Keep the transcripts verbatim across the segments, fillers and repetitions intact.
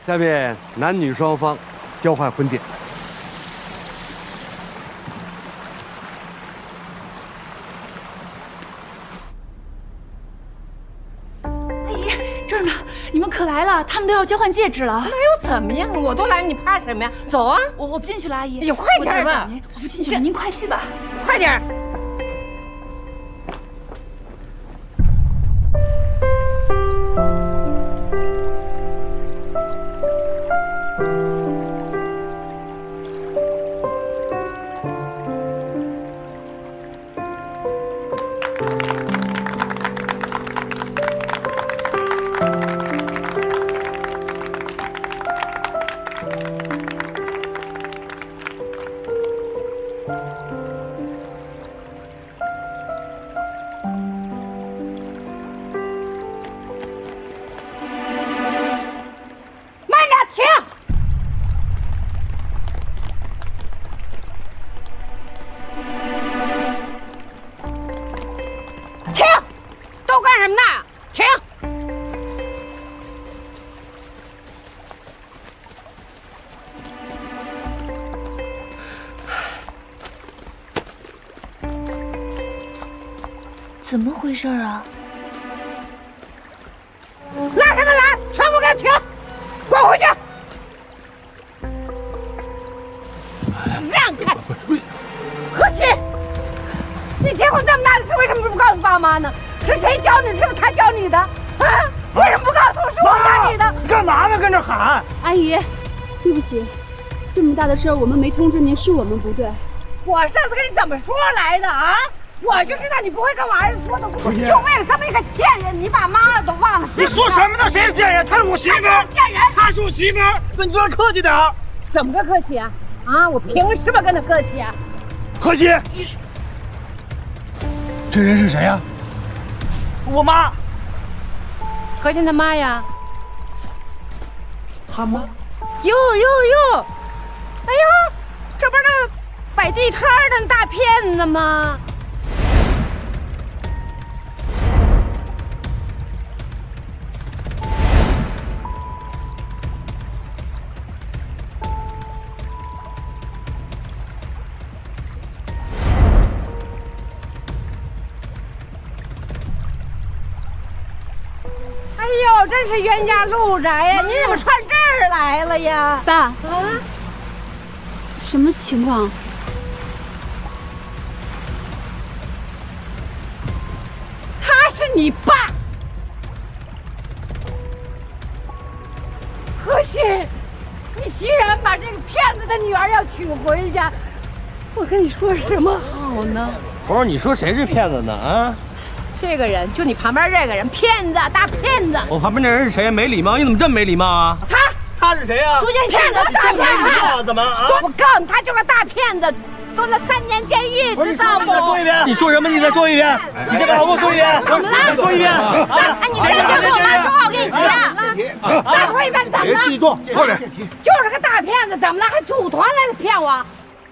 下面男女双方交换婚戒。 阿姨，这儿呢，你们可来了，他们都要交换戒指了。 那又怎么样？我都来，你怕什么呀？走啊！ 我我不进去了，阿姨。 哎呦，快点吧！ 我不进去了，您快去吧。 快点！ 怎么回事啊？ 拉什么拉？全部给我停！滚回去！让开！何西，你结婚这么大的事，为什么不告诉爸妈呢？是谁教你？是不是他教你的？啊？为什么不告诉我？是我教你的？ 你干嘛呢？跟这喊！ 阿姨，对不起，这么大的事儿我们没通知您，是我们不对。 我上次跟你怎么说来的啊？ 我就知道你不会跟我儿子说的，就为了这么一个贱人，你把妈都忘了。 你说什么呢？谁是贱人？她是我媳妇儿。 贱人， 她是我媳妇儿。那你对她客气点儿。 怎么个客气啊？啊，我凭什么跟她客气啊？ 何西，这人是谁呀？我妈。 何心他妈呀？ 他妈？ 哟哟哟！哎呦，这不是那摆地摊的大骗子吗？ 哎呦，真是冤家路窄呀！你怎么串这儿来了呀？ 爸， 啊， 什么情况？ 他是你爸，何西，你居然把这个骗子的女儿要娶回家，我跟你说什么好呢？ 不是，你说谁是骗子呢？啊？ 这个人就你旁边这个人，骗子，大骗子！ 我旁边那人是谁？没礼貌！你怎么这么没礼貌啊？ 他， 他是谁呀？ 朱建骗子，大骗子！ 怎么啊？ 我告诉你，他就是个大骗子，蹲了三年监狱，知道不？ 再说一遍！你说什么？你再说一遍！你再把我说一遍！ 怎么了？ 再说一遍！ 哎，你别这跟我妈说话，我跟你急啊！再说一遍，怎么了？ 别激动，过来！ 就是个大骗子，怎么了？还组团来骗我？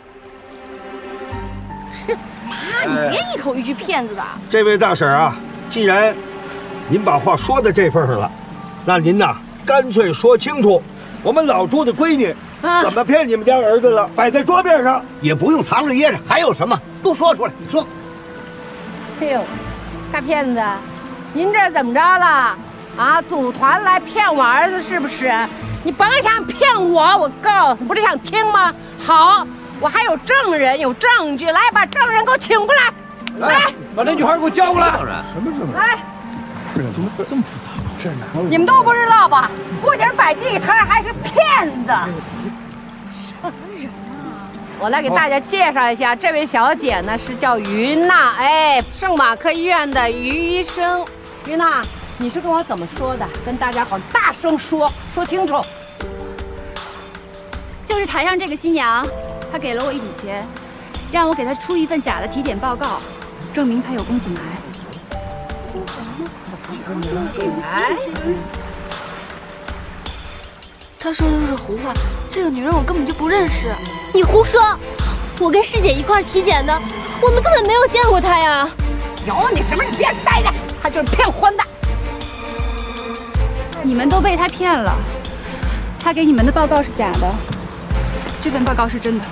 妈，你别一口一句骗子的。 这位大婶啊。 既然您把话说到这份上了，那您呐干脆说清楚，我们老朱的闺女怎么骗你们家儿子了，摆在桌面上， 也不用藏着掖着，还有什么都说出来。你说， 哎呦，大骗子，您这怎么着了？啊，组团来骗我儿子是不是？你甭想骗我，我告诉你，不是想听吗？好，我还有证人，有证据，来把证人给我请过来。 来， 把那女孩给我叫过来。 当然， 什么什么？ 来， 这怎么这么复杂？这哪有？ 你们都不知道吧？不仅摆地摊，还是骗子。什么人啊？我来给大家介绍一下，这位小姐呢是叫于娜，哎，圣马克医院的于医生。于娜，你是跟我怎么说的？跟大家好大声说，说清楚。 就是台上这个新娘，她给了我一笔钱，让我给她出一份假的体检报告。 证明她有宫颈癌。 宫颈癌？ 她说的都是胡话，这个女人我根本就不认识。你胡说！我跟师姐一块体检的，我们根本没有见过她呀。 有你什么？你别待着，她就是骗婚的。 你们都被她骗了，她他给你们的报告是假的，这份报告是真的。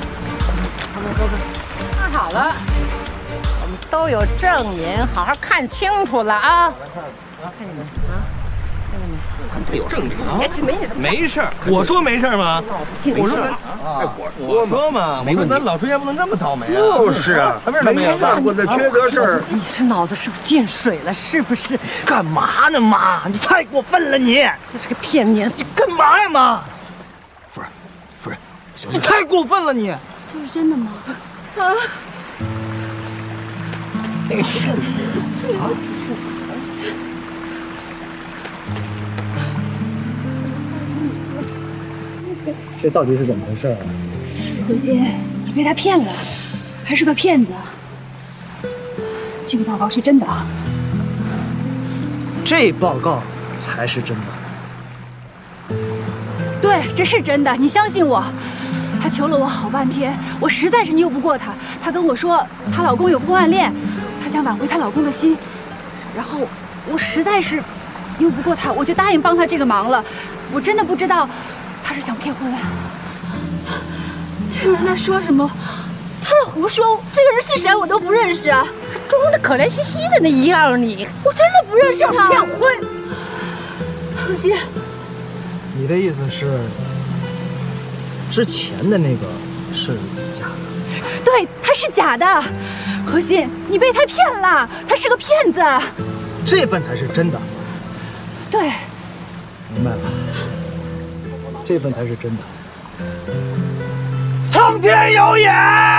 看好了，我们都有证人，好好看清楚了啊！看见没啊？看见没？ 他有证据啊！ 别去没你的。 没事儿，我说没事儿吗？我说咱，我说嘛，我说咱老春家不能这么倒霉啊！ 就是啊，没干过的缺德事儿。 你是脑子是不是进水了？是不是？ 干嘛呢，妈？你太过分了，你！ 这是个骗年！ 你干嘛呀，妈？ 夫人，夫人，行你太过分了，你！ 这是真的吗？啊！ 这到底是怎么回事啊？ 何心，你被他骗了，还是个骗子。这个报告是真的。 这报告才是真的。 对，这是真的，你相信我。她求了我好半天，我实在是拗不过她。她跟我说，她老公有婚外恋，她想挽回她老公的心。然后我实在是拗不过她，我就答应帮她这个忙了。我真的不知道。他是想骗婚， 这个人在说什么？他在胡说！这个人是谁我都不认识， 还装的可怜兮兮的那一样，你我真的不认识他。 骗婚！ 何心， 你的意思是，之前的那个是假的？ 对，他是假的。何心，你被他骗了，他是个骗子。 这份才是真的。 对， 明白了。这份才是真的。苍天有眼！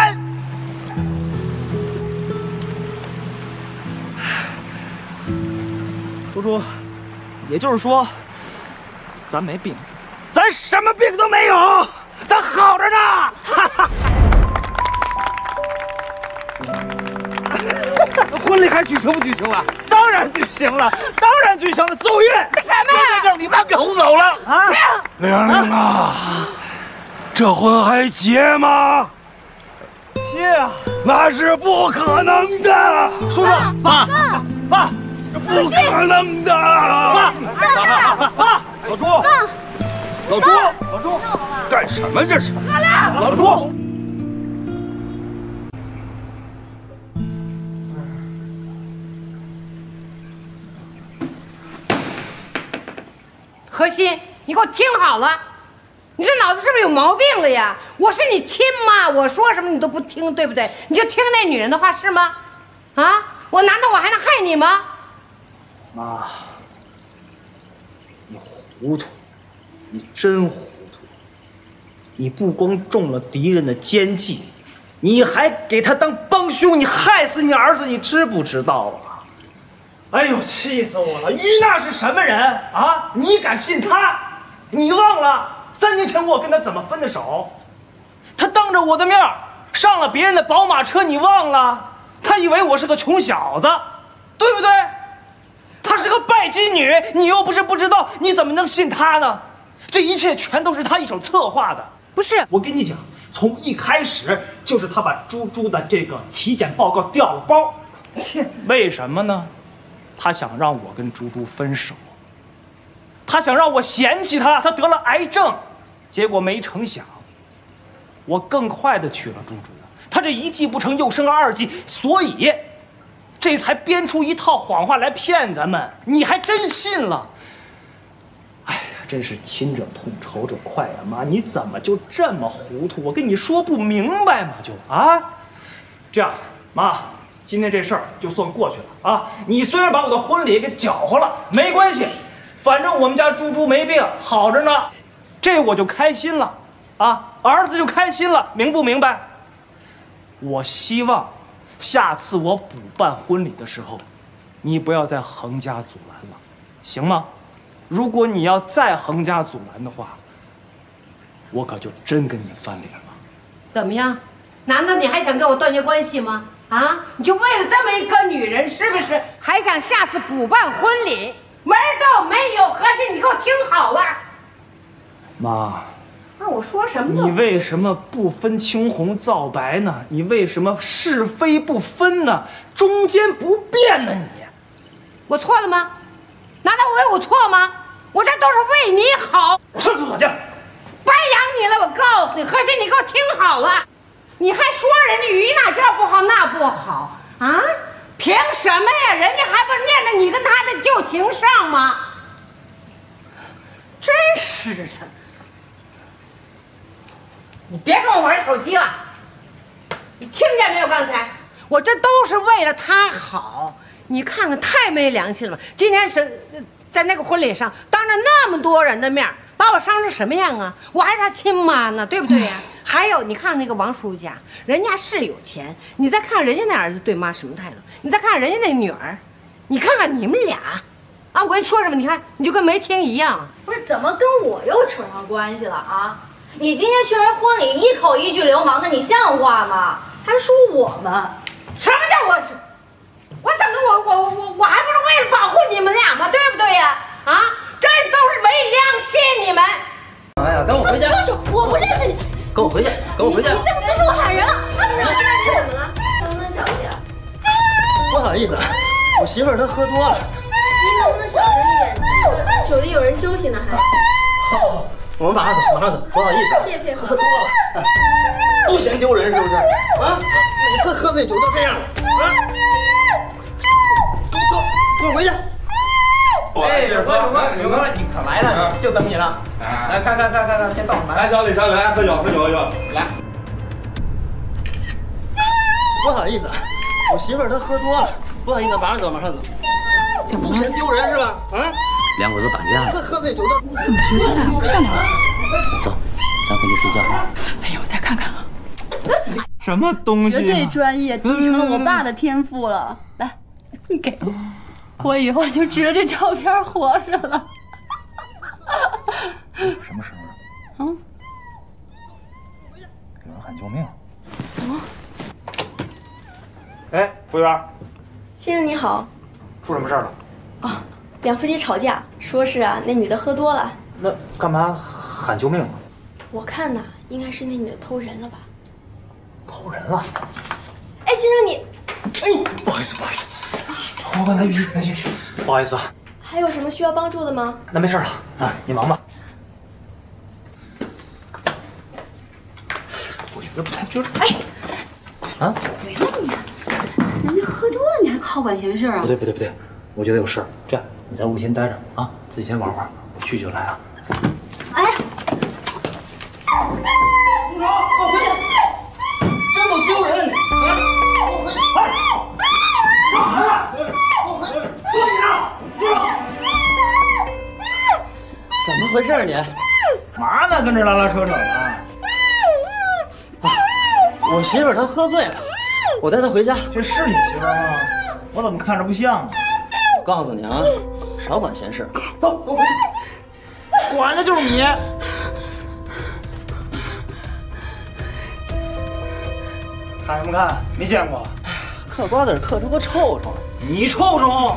猪猪，也就是说，咱没病，咱什么病都没有，咱好着呢！哈哈。 婚礼还举行不举行了？ 当然举行了，当然举行了。奏乐， 什么呀？ 让你妈给轰走了啊！ 玲玲啊，这婚还结吗？ 结啊！ 那是不可能的。 叔叔，妈，妈， 不可能的。 妈，妈，妈， 老朱，老朱，老朱，干什么这是？老朱。 何心，你给我听好了，你这脑子是不是有毛病了呀？我是你亲妈，我说什么你都不听，对不对？你就听那女人的话是吗？啊，我难道我还能害你吗？ 妈，你糊涂，你真糊涂！你不光中了敌人的奸计，你还给他当帮凶，你害死你儿子，你知不知道啊？哎呦，气死我了！于娜是什么人啊？你敢信她？你忘了三年前我跟她怎么分的手？她当着我的面上了别人的宝马车，你忘了？她以为我是个穷小子，对不对？她是个拜金女，你又不是不知道，你怎么能信她呢？这一切全都是她一手策划的。不是，我跟你讲，从一开始就是她把猪猪的这个体检报告调了包。切，为什么呢？他想让我跟猪猪分手，他想让我嫌弃他，他得了癌症，结果没成想，我更快的娶了猪猪，他这一计不成又生二计，所以这才编出一套谎话来骗咱们，你还真信了。哎呀，真是亲者痛，仇者快呀！妈，你怎么就这么糊涂？我跟你说不明白嘛，就啊，这样，妈。今天这事儿就算过去了啊！你虽然把我的婚礼给搅和了，没关系，反正我们家猪猪没病，好着呢，这我就开心了啊！儿子就开心了，明不明白？我希望下次我补办婚礼的时候，你不要再横加阻拦了，行吗？如果你要再横加阻拦的话，我可就真跟你翻脸了。 怎么样？难道你还想跟我断绝关系吗？啊！你就为了这么一个女人，是不是还想下次补办婚礼？门都没有！何心，你给我听好了， 妈。 那我说什么？ 你为什么不分青红皂白呢？你为什么是非不分呢？中间不变呢？你， 我错了吗？难道我有我错吗？ 我这都是为你好。 我上厕所去。 白养你了，我告诉你，可惜你给我听好了，你还说人家于娜这不好那不好啊？凭什么呀？人家还不是念着你跟他的旧情上吗？真是的！你别跟我玩手机了，你听见没有？刚才我这都是为了他好，你看看太没良心了吧！今天是在那个婚礼上，当着那么多人的面，把我伤成什么样啊？我还是他亲妈呢，对不对呀？还有，你看那个王叔家，人家是有钱，你再看人家那儿子对妈什么态度，你再看人家那女儿，你看看你们俩，啊，我跟你说什么？你看你就跟没听一样。 不是，怎么跟我又扯上关系了啊？你今天去人婚礼一口一句流氓的，你像话吗？还说我们？ 什么叫我？我怎么我我我我还不是为了保护你们俩吗？对不对呀？啊，这都是没良心，你们。 哎呀，跟我回家！ 放手！我不认识你。 跟我回去，跟我回去！ 你怎么尊重我喊人了？怎么着？你怎么了，能不能小姐？ 不好意思，我媳妇儿她喝多了。 您能不能小声一点？这个酒店有人休息呢，还。 好，我们马上走，马上走。不好意思， 谢谢配合。 喝多了，不嫌丢人是不是？啊，每次喝醉酒都这样啊！给我走，跟我回去。 哎，柳哥，柳哥，柳哥，你可来了，就等你了。来，看看看看看，先倒满。来，小李，小李，来喝酒，喝酒，喝酒，来。 不好意思，我媳妇儿她喝多了，不好意思，马上走，马上走。 怎么了？ 不嫌丢人是吧？啊？ 两口子打架了。 每次喝醉酒都。 你怎么觉得他俩不善良？ 走，咱回去睡觉。 哎呀，我再看看啊。 什么东西？ 绝对专业，继承了我爸的天赋了。来，你给我。我以后就指着这照片活着了。 什么时候？ 嗯， 有人喊救命！ 嗯。 哎，服务员， 先生你好， 出什么事儿了？ 啊，两夫妻吵架，说是啊那女的喝多了。 那干嘛喊救命啊？ 我看呐，应该是那女的偷人了吧？ 偷人了？ 哎，先生你， 哎，不好意思，不好意思。我刚才语气语气，不好意思啊。 还有什么需要帮助的吗？ 那没事了啊，你忙吧。我觉得不太对。哎，啊？ 对了你，人家喝多了你还好管闲事啊？ 不对不对不对，我觉得有事儿。这样，你在屋里先待着啊，自己先玩会儿，我去就来啊。 哎， 住手！给我回去！真够丢人！啊！给我回去！哎！干啥呢？给我回去！住你呢！住手！怎么回事你？ 嘛呢？跟这拉拉扯扯的。 我媳妇儿她喝醉了，我带她回家。 这是你媳妇儿吗？我怎么看着不像啊？ 我告诉你啊，少管闲事。走，给我回去。 管的就是你。看什么看？没见过。 嗑瓜子嗑出个臭虫来。 你臭虫！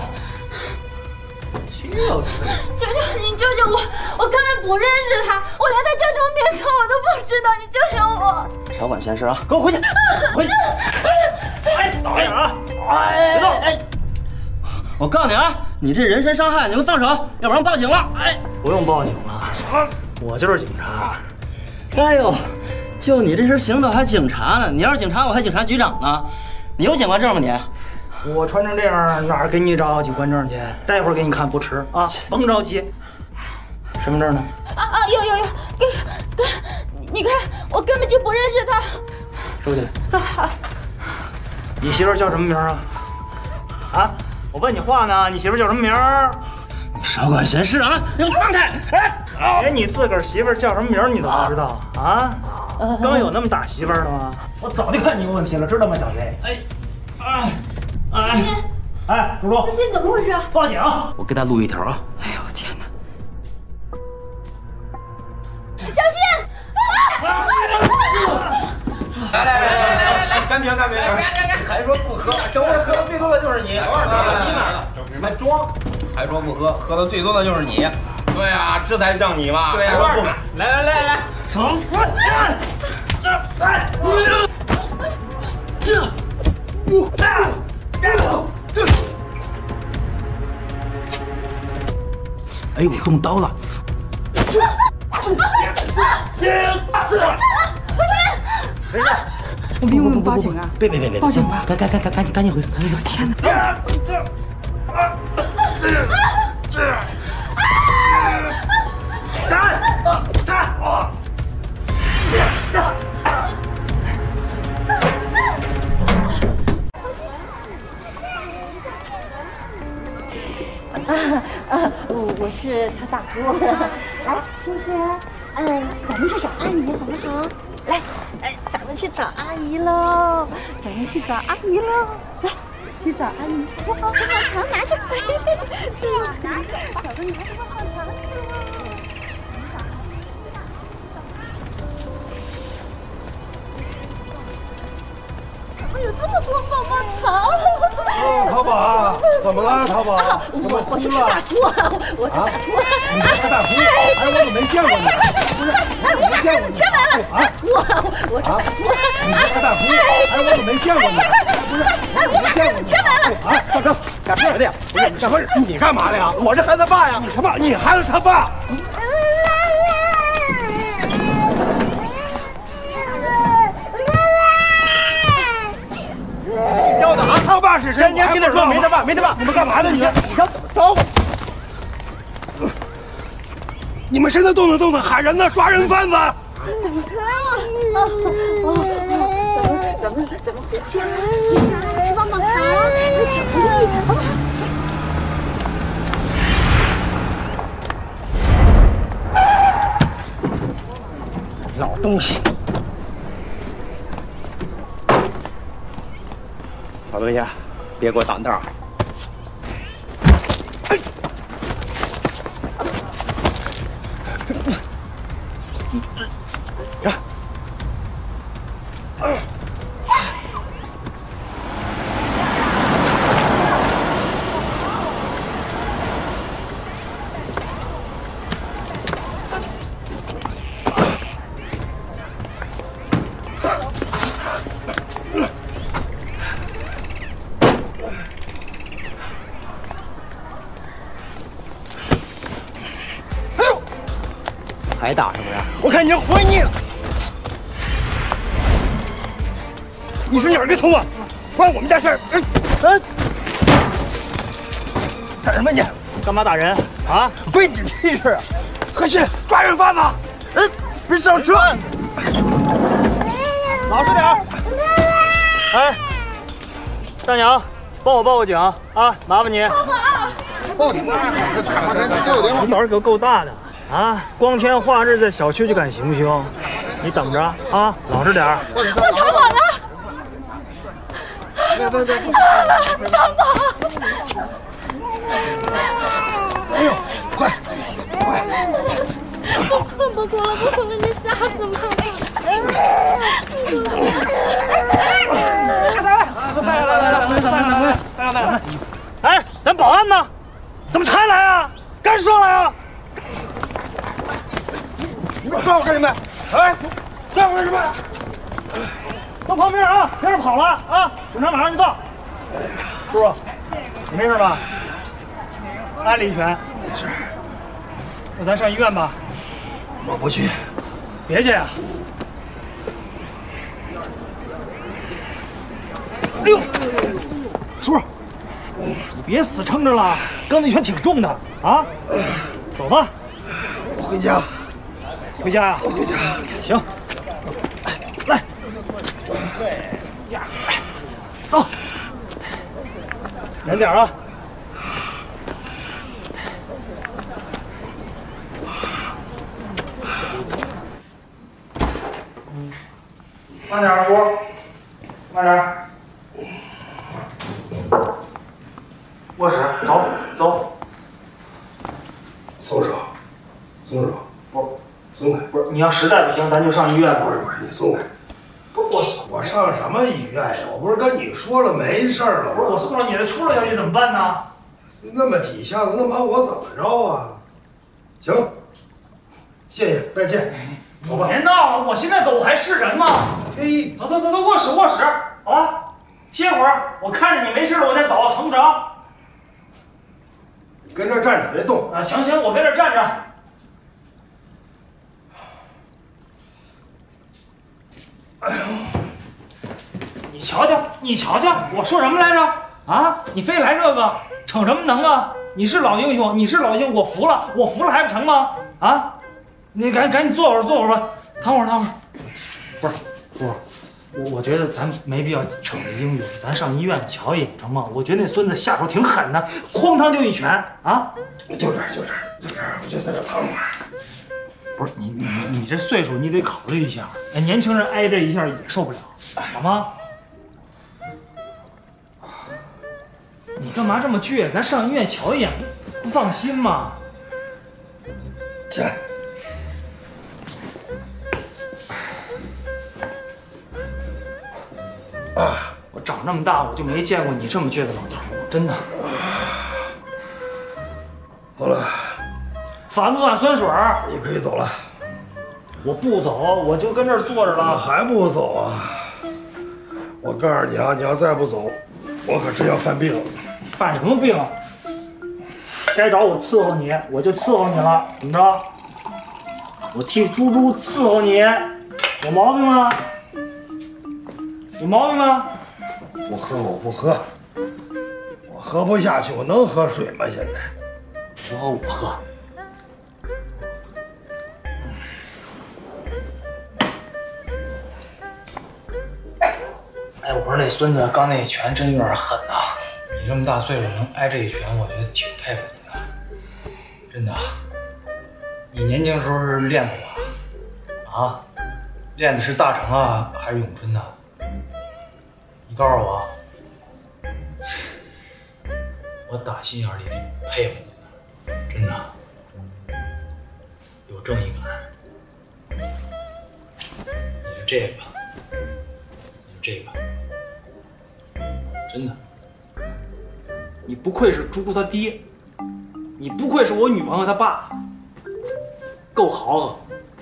就此。 求求你救救我！我根本不认识他，我连他叫什么名字我都不知道，你救救我！ 少管闲事啊！给我回去！回去！ 哎，导演啊！哎，别动！哎， 我告诉你啊，你这人身伤害，你给我放手，要不然报警了！哎， 不用报警了，我就是警察。 哎呦，就你这身行头还警察呢？你要是警察，我还警察局长呢。你有警官证吗你？ 我穿成这样，哪儿给你找警官证去？待会儿给你看不迟啊，甭着急。身份证呢？ 啊啊，有有有，给，对，你看我根本就不认识他。 收起来。啊，你媳妇叫什么名啊？啊，我问你话呢，你媳妇叫什么名？ 你少管闲事啊！你给我放开！ 哎，连你自个儿媳妇叫什么名你都不知道啊？刚有那么大媳妇的吗？我早就看你有问题了，知道吗，小贼？哎，哎。哎，哎，叔叔， 那现在怎么回事？ 报警！ 我给他录一条啊！ 哎呦天哪！ 小心！ 来来来来来来，干别干别！还说不喝，这屋喝的最多的就是你。你哪的？你还装？ 还说不喝，喝的最多的就是你。对啊，这才像你嘛。 对呀，不来来来来， 找死！这哎，这不啊！哎呦，动刀了！ 这这这！没事。 我们用不报警啊？ 别别别别！ 报警吧！ 赶赶赶赶赶紧赶紧回，赶紧回！ 天哪！ 这啊这这站站啊！ 啊啊！我我是他大姑。来，星星，嗯，咱们去找阿姨好不好？来，哎，咱们去找阿姨喽！咱们去找阿姨喽！来，去找阿姨，好不好？棒棒糖拿去。对呀，拿去，小的拿着棒棒糖去喽。怎么有这么多棒棒糖？ 哦，淘宝，怎么了，淘宝？ 我我是他大姑，我是大姑。 你是他大姑？哎，我怎么没见过你？不是， 哎，我把孩子牵来了。啊，我我是大姑。 你是他大姑？哎，我怎么没见过你？不是， 哎，我把孩子牵来了。 啊，大哥，干什么的呀？不是，什么？你干嘛的呀？我是孩子爸呀。你什么？你孩子他爸？要打他爸是谁？天天跟他说没他爸，没他爸，你们干嘛呢？你你想怎么着？你们现在动弹动弹喊人呢，抓人贩子！ 怎么咱们咱们回家，回家吃棒棒糖，巧克力，好不好？ 老东西！ 老东西，别给我挡道！哎！让！还打是不是？我看你这活腻了。你是哪儿的葱啊？关我们家事儿！哎哎，干什么你？ 干嘛打人啊？ 关你屁事啊！何信，抓人贩子！哎，别上车！ 老实点儿！哎，大娘，帮我报个警啊！麻烦你。 报警啊！ 你胆儿可够大的。啊！光天化日在小区就敢行凶，你等着啊！老实点儿。 我淘宝呢？ 对对对， 淘宝！ 哎呦，快快！ 我困不过了，不回来，你吓死我了！ 来来来来来来来来来！哎，咱保安呢？怎么才来啊？赶紧上来啊！ 你们抓我干什么？哎，抓我干什么？ 到旁边啊！别人跑了啊！警察马上就到。叔叔，你没事吧？挨了一拳。 没事。 那咱上医院吧。 我不去。 别去呀！哎呦，叔叔，你别死撑着了，刚那拳挺重的啊！走吧。 我回家。 回家呀？ 我回家。 行。来。家。走。远点啊！慢点啊，叔，慢点。卧室，走走。 松手，松手， 不， 松开。 不是，你要实在不行，咱就上医院。 不是不是，你松开。 不是我， 我上什么医院呀？我不是跟你说了没事了吗？ 不是我送了你了，出了消息怎么办呢？ 那么几下子，那把我怎么着啊？行，谢谢，再见。走吧。 别闹了，我现在走我还是人吗？ 嘿， 走走走走，卧室卧室，好吧？歇会儿，我看着你没事了，我再走，成不成？ 跟这站着别动啊！行行，我跟这站着。哎呦，你瞧瞧，你瞧瞧，我说什么来着？啊，你非来这个，逞什么能啊？你是老英雄，你是老英雄，我服了，我服了还不成吗？啊，你赶赶紧坐会儿，坐会儿吧，躺会儿，躺会儿。不是，叔，我我觉得咱没必要逞着英勇，咱上医院瞧一眼成吗？我觉得那孙子下手挺狠的，哐当就一拳啊！ 就这儿，就这儿，就这儿，我就在这躺会儿。 不是你你你这岁数，你得考虑一下。哎，年轻人挨这一下也受不了，好吗？你干嘛这么倔？咱上医院瞧一眼，不不放心吗？ 起来。 啊！我长这么大，我就没见过你这么倔的老头，真的。 好了。 反不反酸水？ 你可以走了。 我不走，我就跟这儿坐着了。 怎么还不走啊？我告诉你啊，你要再不走，我可真要犯病了。 犯什么病啊？该找我伺候你，我就伺候你了。怎么着？我替猪猪伺候你，有毛病吗？有毛病吗？ 不喝，我不喝，我喝不下去，我能喝水吗？现在不喝我喝。哎，我说那孙子刚那一拳真有点狠呐！你这么大岁数能挨这一拳，我觉得挺佩服你的，真的。你年轻时候是练过吧？啊，练的是大成啊，还是咏春呢？你告诉我，我打心眼里挺佩服你的，真的，有正义感。你是这个，你是这个。真的，你不愧是猪猪他爹，你不愧是我女朋友他爸，够豪横。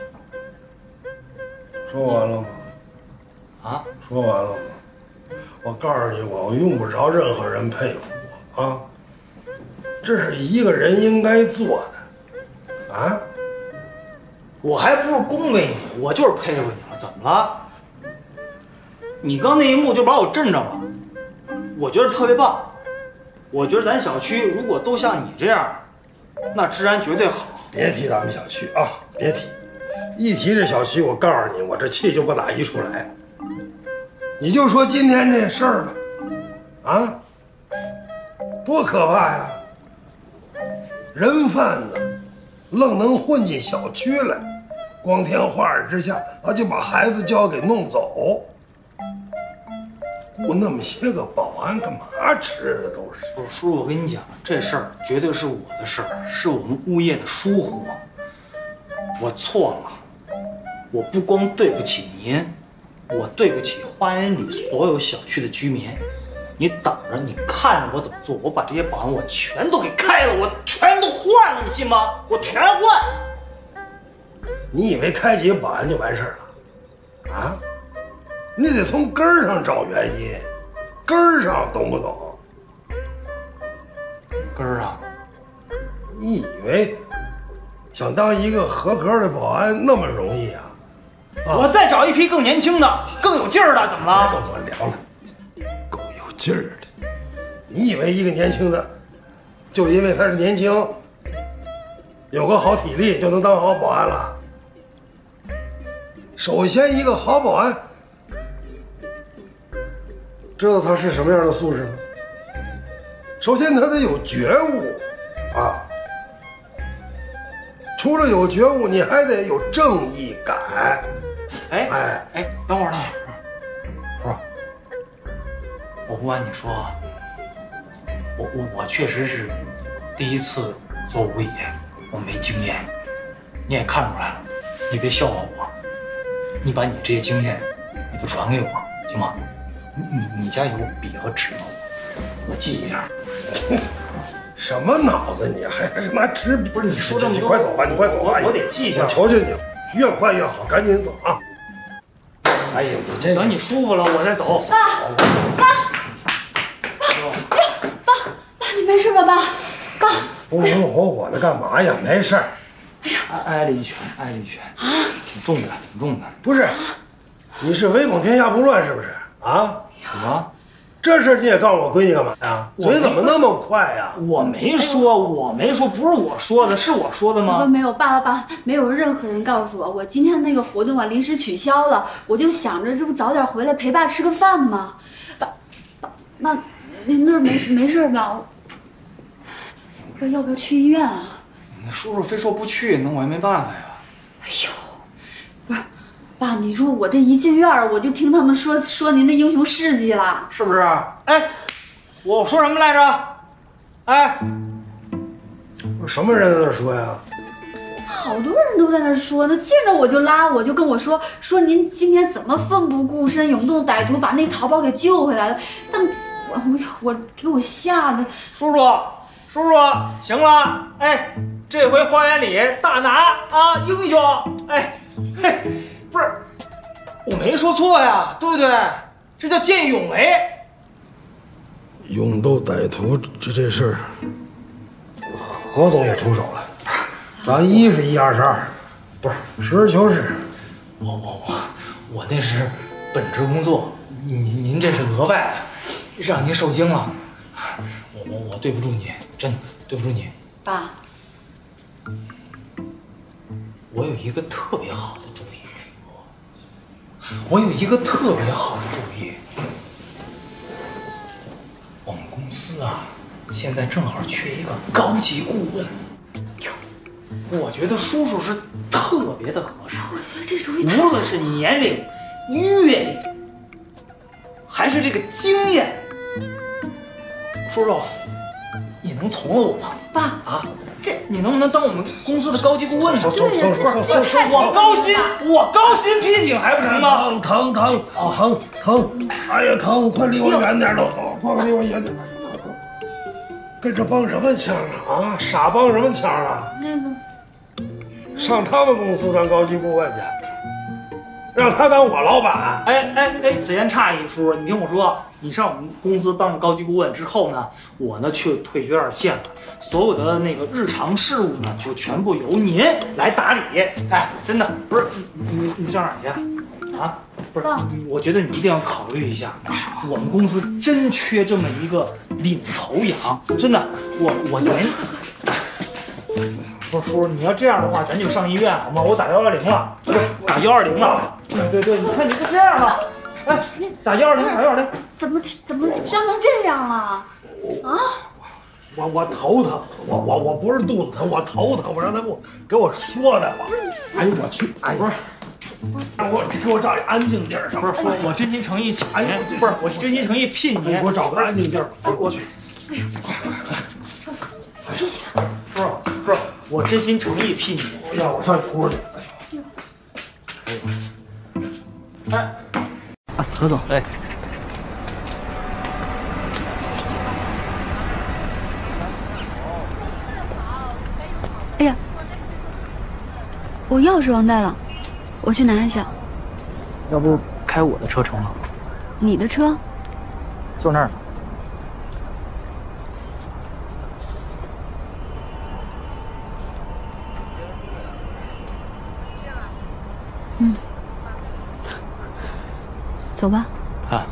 说完了吗？ 啊？ 说完了吗？我告诉你，我用不着任何人佩服我啊，这是一个人应该做的啊。 我还不是恭维你，我就是佩服你了，怎么了？你刚那一幕就把我震着了。我觉得特别棒，我觉得咱小区如果都像你这样，那治安绝对好。 别提咱们小区啊，别提，一提这小区，我告诉你，我这气就不打一处来。你就说今天这事儿吧，啊，多可怕呀！人贩子愣能混进小区来，光天化日之下啊，就把孩子就要给弄走。雇那么些个保安干嘛吃的都是？ 不是叔叔，我跟你讲，这事儿绝对是我的事儿，是我们物业的疏忽，我错了。我不光对不起您，我对不起花园里所有小区的居民。你等着，你看着我怎么做，我把这些保安我全都给开了，我全都换了，你信吗？我全换。 你以为开几个保安就完事儿了？啊？你得从根儿上找原因，根儿上懂不懂？ 根儿上？ 你以为想当一个合格的保安那么容易啊？ 啊我再找一批更年轻的、更有劲儿的，怎么了？ 别跟我聊了，够有劲儿的。你以为一个年轻的，就因为他是年轻，有个好体力就能当好保安了？首先，一个好保安。知道他是什么样的素质吗？首先，他得有觉悟啊。除了有觉悟，你还得有正义感。 哎哎哎，等会儿，等会儿，不是，我不瞒你说啊，我我我确实是第一次做物业，我没经验，你也看出来了，你别笑话我，你把你这些经验，你都传给我，行吗？你你你家有笔和纸吗？我记一下。 什么脑子你还还拿纸笔？ 不是你说这么多， 快走吧，你快走吧！ 我我得记一下。 我求求你了，越快越好，赶紧走啊！哎呀，你这等你舒服了我再走。 爸，爸，爸，爸，爸，你没事吧？爸，爸， 风风火火的干嘛呀？没事儿。 挨挨了一拳，挨了一拳，啊，挺重的，挺重的。 不是，你是唯恐天下不乱是不是？啊？ 什么？ 这事你也告诉我闺女干嘛呀？嘴怎么那么快呀？ 我没说，我没说，不是我说的，是我说的吗？ 没有，爸爸爸，没有任何人告诉我，我今天那个活动啊临时取消了，我就想着这不早点回来陪爸吃个饭吗？爸，爸，妈，您那儿没没事吧？要要不要去医院啊？ 那叔叔非说不去，那我也没办法呀。 哎呦，不是，爸，你说我这一进院儿，我就听他们说说您的英雄事迹了， 是不是？哎，我说什么来着？哎， 什么人在那说呀？ 好多人都在那说，那见着我就拉我，就跟我说说您今天怎么奋不顾身，勇动歹毒，把那淘宝给救回来了。但我我我给我吓的， 叔叔叔叔，行了，哎。这回花园里大拿啊，英雄！哎，嘿，不是，我没说错呀，对不对？这叫见义勇为。 勇斗歹徒这这事儿，何总也出手了。咱一是一，二是二，不是实事求是。 我我我我那是本职工作，您您这是额外的，让您受惊了。我我我对不住你，真的对不住你， 爸。 我有一个特别好的主意，我有一个特别好的主意。我们公司啊，现在正好缺一个高级顾问，我觉得叔叔是特别的合适。 我觉得这主意太无论是年龄、阅历，还是这个经验，叔叔，你能从了我吗？ 爸啊！ 这你能不能当我们公司的高级顾问呢？ 对呀，这这太我高薪，我高薪聘请还不成吗？ 疼疼疼疼疼！哎呀疼！快离我远点都都，快离我远点！跟这帮什么腔啊？啊，傻帮什么腔啊？ 那个上他们公司当高级顾问去，让他当我老板？ 哎哎哎！此言差矣，叔叔，你听我说，你上我们公司当了高级顾问之后呢，我呢却退居二线了。所有的那个日常事务呢，就全部由您来打理。哎，真的不是你你你上哪儿去？啊，不是，我觉得你一定要考虑一下，我们公司真缺这么一个领头羊，真的，我我年。不是叔叔，你要这样的话，咱就上医院好吗？我打幺幺零了，打幺二零了。对对对，你看你都这样了，哎，打幺二零，打幺二零。 怎么怎么伤成这样了？啊？ 我我头疼，我我我不是肚子疼，我头疼，我让他给我给我说的吧。哎呦我去，哎不是，我给我找一安静地儿上。 不是说，我真心诚意请您，不是我真心诚意聘您， 给我找个安静地儿。哎我去， 哎呀，快快快，扶一下。 不是不是，我真心诚意聘您， 让我上屋去。哎呦，哎， 啊，何总，哎。 哎呀，我钥匙忘带了，我去拿一下。 要不开我的车成吗？ 你的车？ 坐那儿呢。 嗯，走吧。 啊。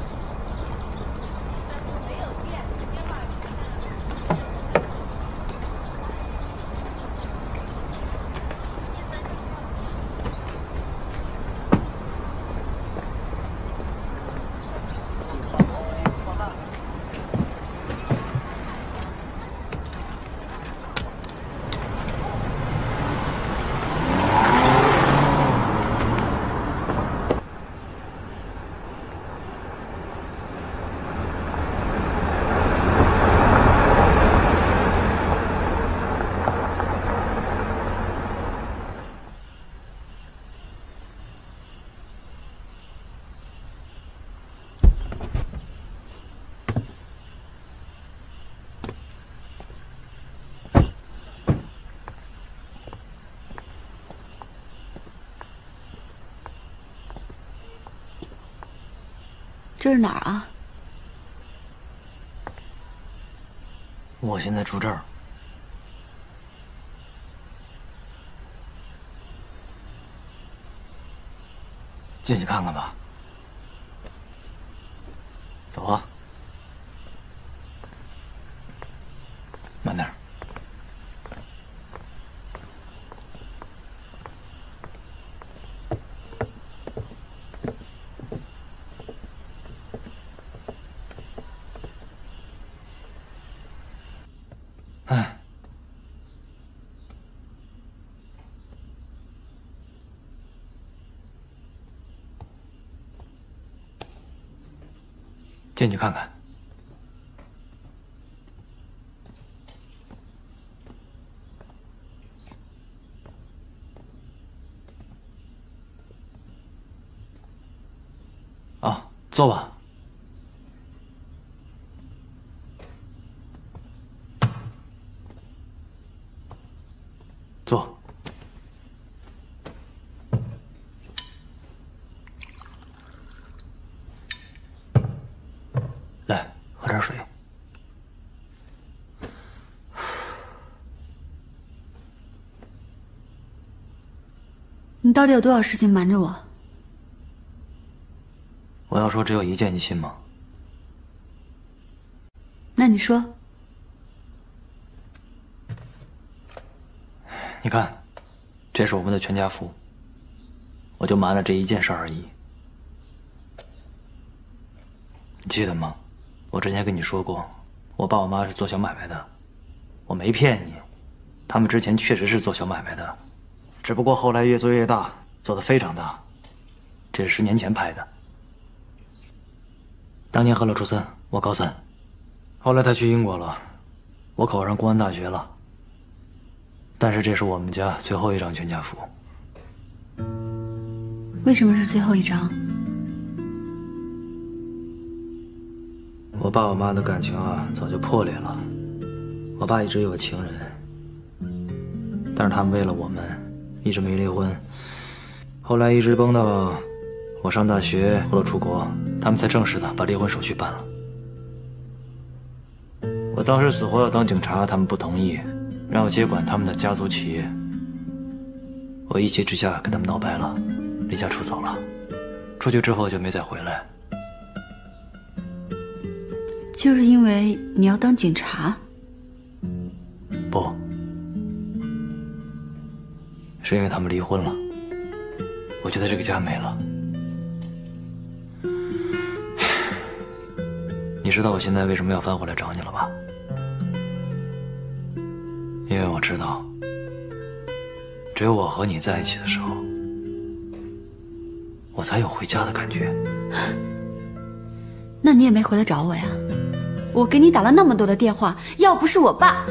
这是哪儿啊？ 我现在住这儿。 进去看看吧。走啊，慢点。哎。 进去看看。啊，坐吧。坐。来，喝点水。 你到底有多少事情瞒着我？ 我要说只有一件，你信吗？ 那你说。 你看，这是我们的全家福。我就瞒了这一件事而已。你记得吗？ 我之前跟你说过，我爸我妈是做小买卖的，我没骗你，他们之前确实是做小买卖的，只不过后来越做越大，做得非常大。这是十年前拍的。当年何乐初三，我高三，后来他去英国了，我考上公安大学了。但是这是我们家最后一张全家福。 为什么是最后一张？ 我爸我妈的感情啊，早就破裂了。我爸一直有情人，但是他们为了我们，一直没离婚。后来一直绷到我上大学或者出国，他们才正式的把离婚手续办了。我当时死活要当警察，他们不同意，让我接管他们的家族企业。我一气之下跟他们闹掰了，离家出走了。出去之后就没再回来。 就是因为你要当警察？ 不，是因为他们离婚了。我觉得这个家没了。你知道我现在为什么要翻回来找你了吧？因为我知道，只有我和你在一起的时候，我才有回家的感觉。 那你也没回来找我呀？ 我给你打了那么多的电话，要不是我爸，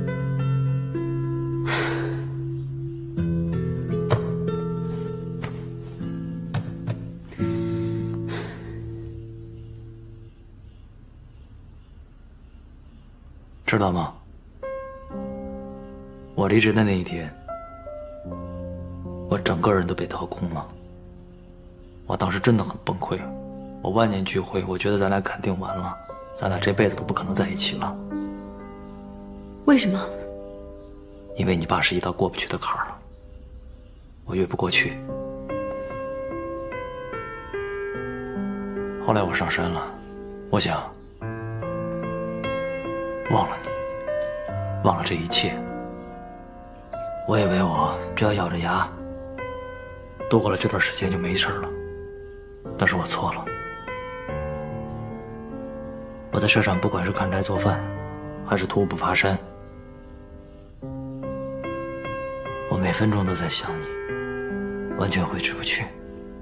知道吗？我离职的那一天，我整个人都被掏空了。我当时真的很崩溃，我万念俱灰，我觉得咱俩肯定完了。 咱俩这辈子都不可能在一起了。 为什么？ 因为你爸是一道过不去的坎儿了，我越不过去。后来我上山了，我想忘了你，忘了这一切。我以为我只要咬着牙度过了这段时间就没事了，但是我错了。 我在社上，不管是砍柴做饭，还是徒步爬山，我每分钟都在想你，完全挥之不去。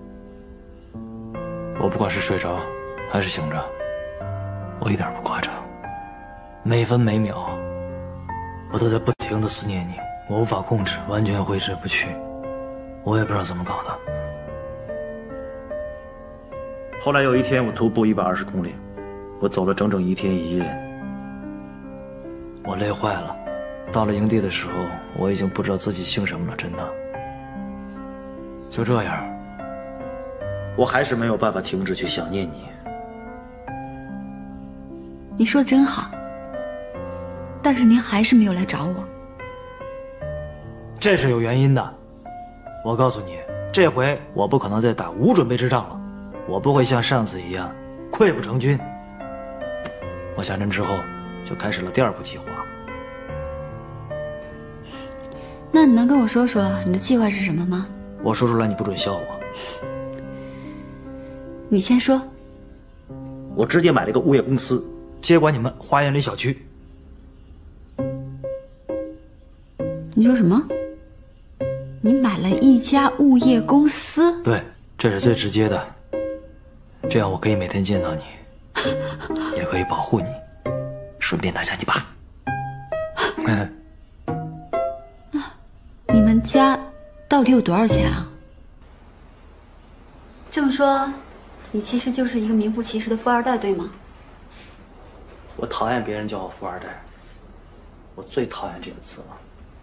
我不管是睡着还是醒着，我一点不夸张，每分每秒，我都在不停的思念你，我无法控制，完全挥之不去。我也不知道怎么搞的。后来有一天，我徒步一百二十公里。 我走了整整一天一夜，我累坏了。到了营地的时候，我已经不知道自己姓什么了，真的。就这样，我还是没有办法停止去想念你。 你说的真好，但是您还是没有来找我。 这是有原因的，我告诉你， 这回我不可能再打无准备之仗了，我不会像上次一样溃不成军。我下针之后，就开始了第二步计划。 那你能跟我说说你的计划是什么吗？ 我说出来你不准笑我。 你先说。 我直接买了一个物业公司，接管你们花园里小区。 你说什么？你买了一家物业公司？ 对，这是最直接的，这样我可以每天见到你，也可以保护你，顺便拿下你爸。 你们家到底有多少钱啊？这么说，你其实就是一个名副其实的富二代，对吗？ 我讨厌别人叫我富二代，我最讨厌这个词了。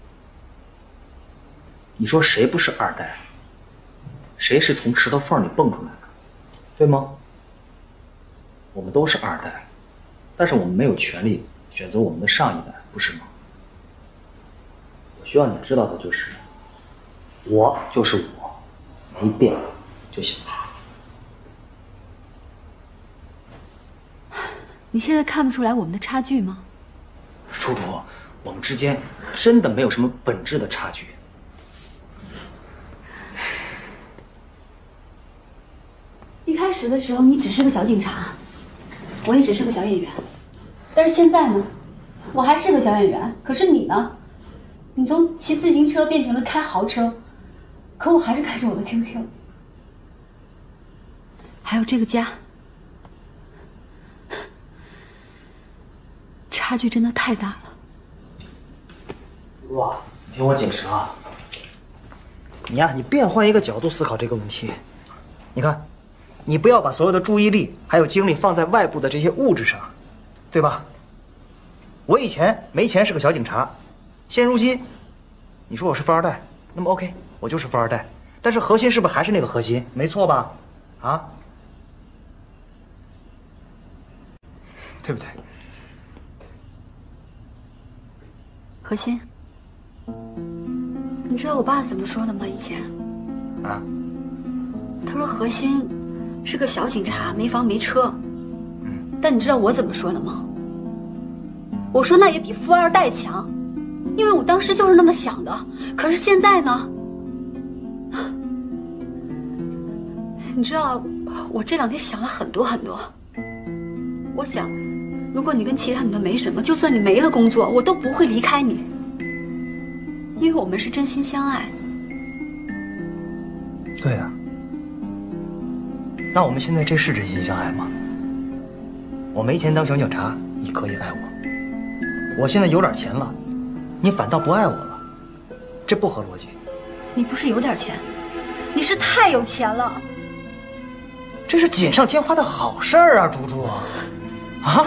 你说谁不是二代？谁是从石头缝里蹦出来的，对吗？我们都是二代，但是我们没有权利选择我们的上一代，不是吗？我需要你知道的就是，我就是我，没变就行了。 你现在看不出来我们的差距吗？ 楚楚，我们之间真的没有什么本质的差距。 一开始的时候，你只是个小警察，我也只是个小演员。但是现在呢，我还是个小演员，可是你呢？你从骑自行车变成了开豪车，可我还是开着我的 Q Q。还有这个家，差距真的太大了。 如果你听我解释啊，你呀，你变换一个角度思考这个问题，你看。你不要把所有的注意力还有精力放在外部的这些物质上，对吧？我以前没钱是个小警察，现如今，你说我是富二代，那么 OK， 我就是富二代，但是核心是不是还是那个核心？没错吧？啊，对不对？ 核心，你知道我爸怎么说的吗？以前， 啊， 他说核心是个小警察，没房没车。嗯，但你知道我怎么说的吗？我说那也比富二代强，因为我当时就是那么想的。可是现在呢？你知道，我这两天想了很多很多。我想，如果你跟其他女的没什么，就算你没了工作，我都不会离开你，因为我们是真心相爱。 对呀。那我们现在这是真心相爱吗？我没钱当小警察，你可以爱我；我现在有点钱了，你反倒不爱我了，这不合逻辑。 你不是有点钱，你是太有钱了。 这是锦上添花的好事儿啊，猪猪。啊？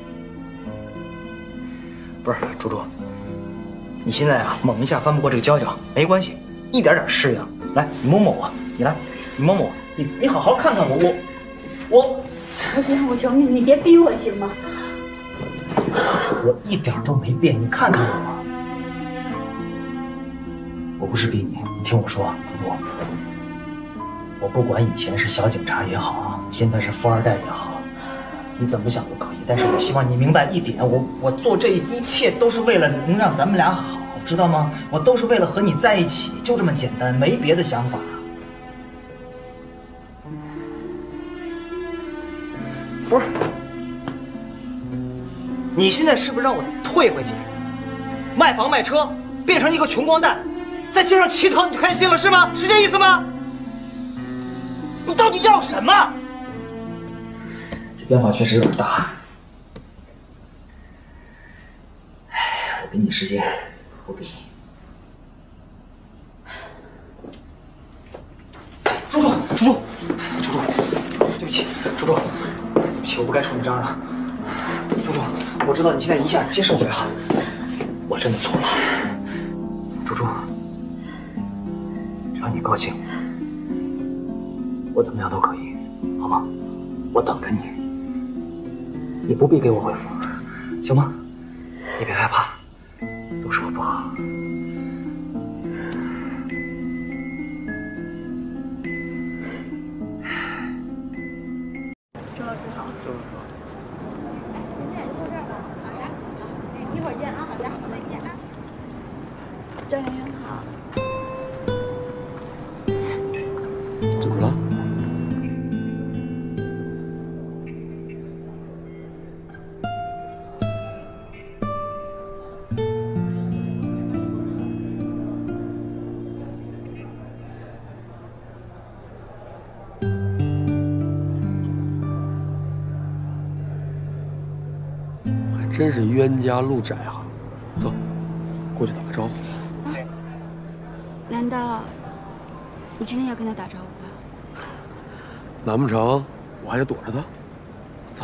不是，猪猪，你现在啊猛一下翻不过这个胶角，没关系，一点点适应。来，你摸摸我，你来，你摸摸我。你你好好看看我，我我， 何心，我求你，你别逼我行吗？ 我一点都没变，你看看我。我不是逼你，你听我说，猪猪，我不管以前是小警察也好，现在是富二代也好，你怎么想都可以。但是我希望你明白一点，我我做这一切都是为了能让咱们俩好，知道吗？我都是为了和你在一起，就这么简单，没别的想法。不是，你现在是不是让我退回去，卖房卖车，变成一个穷光蛋，在街上乞讨你就开心了是吗？是这意思吗？你到底要什么？这变化确实有点大。哎，我给你时间，我给你。猪猪，猪猪，猪猪，对不起，猪猪。对不起，我不该冲你嚷嚷。猪猪，我知道你现在一下接受不了，我真的错了。猪猪，只要你高兴，我怎么样都可以，好吗？我等着你，你不必给我回复，行吗？你别害怕，都是我不好。 一会儿见啊，好的，再见啊。 张圆圆好。 怎么了？还真是冤家路窄啊！走，过去打个招呼。 啊？难道你真的要跟他打招呼吧？ 难不成我还得躲着他？走。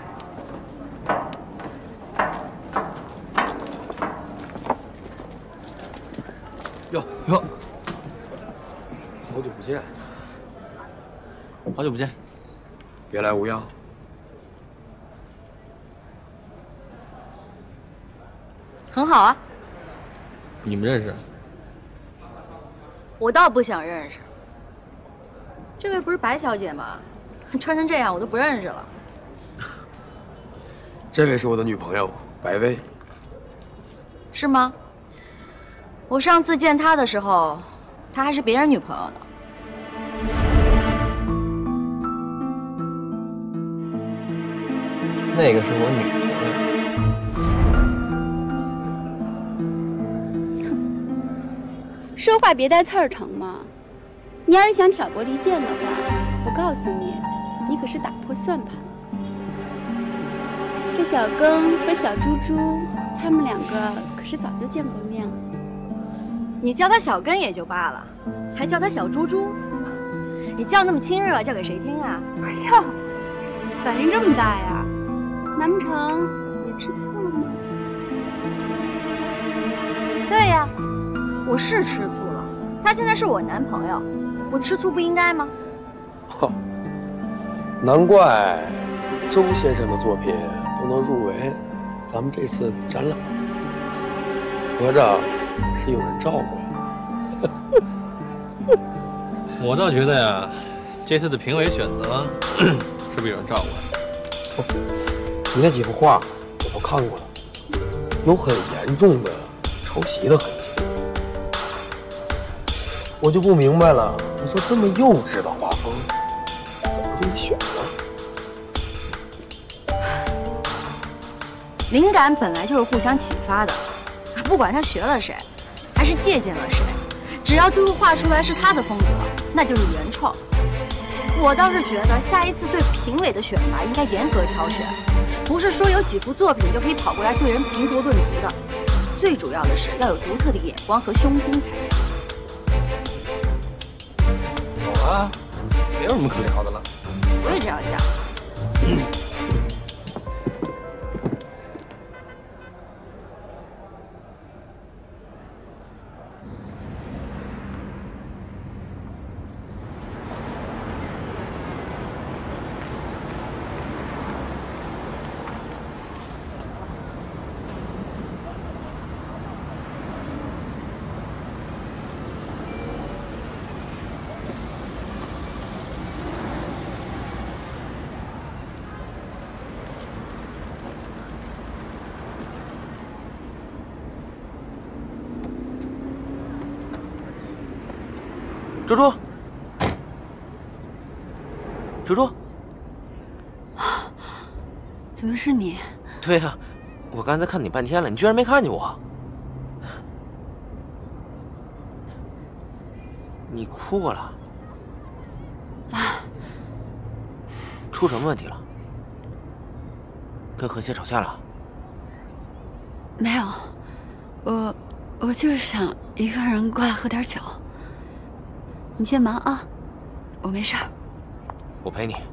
哟哟，好久不见。 好久不见。 别来无恙。 很好啊。 你们认识？ 我倒不想认识。这位不是白小姐吗？穿成这样，我都不认识了。 这位是我的女朋友白薇。 是吗？我上次见她的时候，她还是别人女朋友呢。 那个是我女朋友。 说话别带刺儿成吗？你要是想挑拨离间的话，我告诉你，你可是打破算盘。这小庚和小猪猪，他们两个可是早就见过面了。 你叫他小庚也就罢了，还叫他小猪猪，你叫那么亲热，叫给谁听啊？ 哎呦，反应这么大呀？难不成你吃醋了吗？ 对呀，我是吃醋了。他现在是我男朋友，我吃醋不应该吗？ 哦，难怪周先生的作品都能入围咱们这次展览，合着是有人照顾呀。 我倒觉得呀，这次的评委选择是不是有人照顾呀？ 你那几幅画我都看过了，有很严重的抄袭的痕迹。我就不明白了，你说这么幼稚的画风，怎么就得选呢？ 灵感本来就是互相启发的，不管他学了谁，还是借鉴了谁，只要最后画出来是他的风格，那就是原创。我倒是觉得下一次对评委的选拔应该严格挑选，不是说有几幅作品就可以跑过来对人评头论足的。最主要的是要有独特的眼光和胸襟才行。 有啊，没有什么可聊的了。 我也这样想。 猪猪，猪猪， 怎么是你？ 对呀、啊，我刚才看你半天了，你居然没看见我。你哭过了？啊？出什么问题了？跟何邪吵架了？ 没有，我我就是想一个人过来喝点酒。你先忙啊，我没事儿。 我陪你。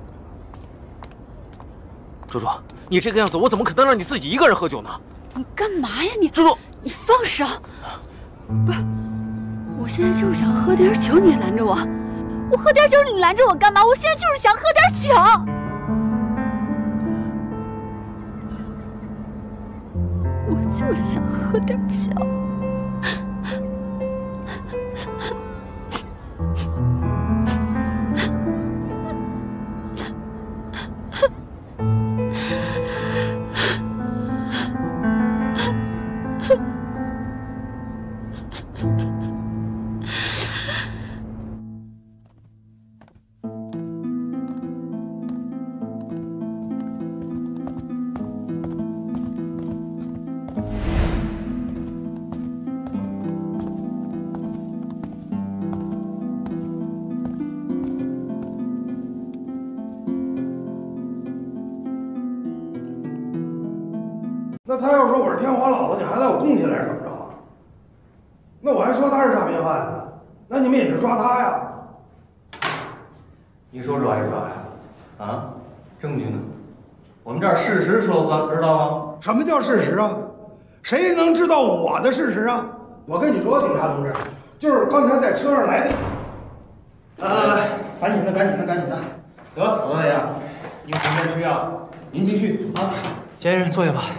猪猪，你这个样子，我怎么可能让你自己一个人喝酒呢？ 你干嘛呀你？ 猪猪， 你放手！不是，我现在就是想喝点酒，你拦着我。我喝点酒，你拦着我干嘛？我现在就是想喝点酒。我就是想喝点酒。 那他要说我是天皇老子，你还在我供起来是怎么着？那我还说他是诈骗犯呢，那你们也是抓他呀？ 你说抓就抓呀？啊，证据呢？我们这儿事实说了算，知道吗？ 什么叫事实啊？谁能知道我的事实啊？我跟你说，警察同志，就是刚才在车上来的。 来来来，赶紧的，赶紧的，赶紧的。 得，老大爷，您时间需要，您继续啊。嫌疑人坐下吧。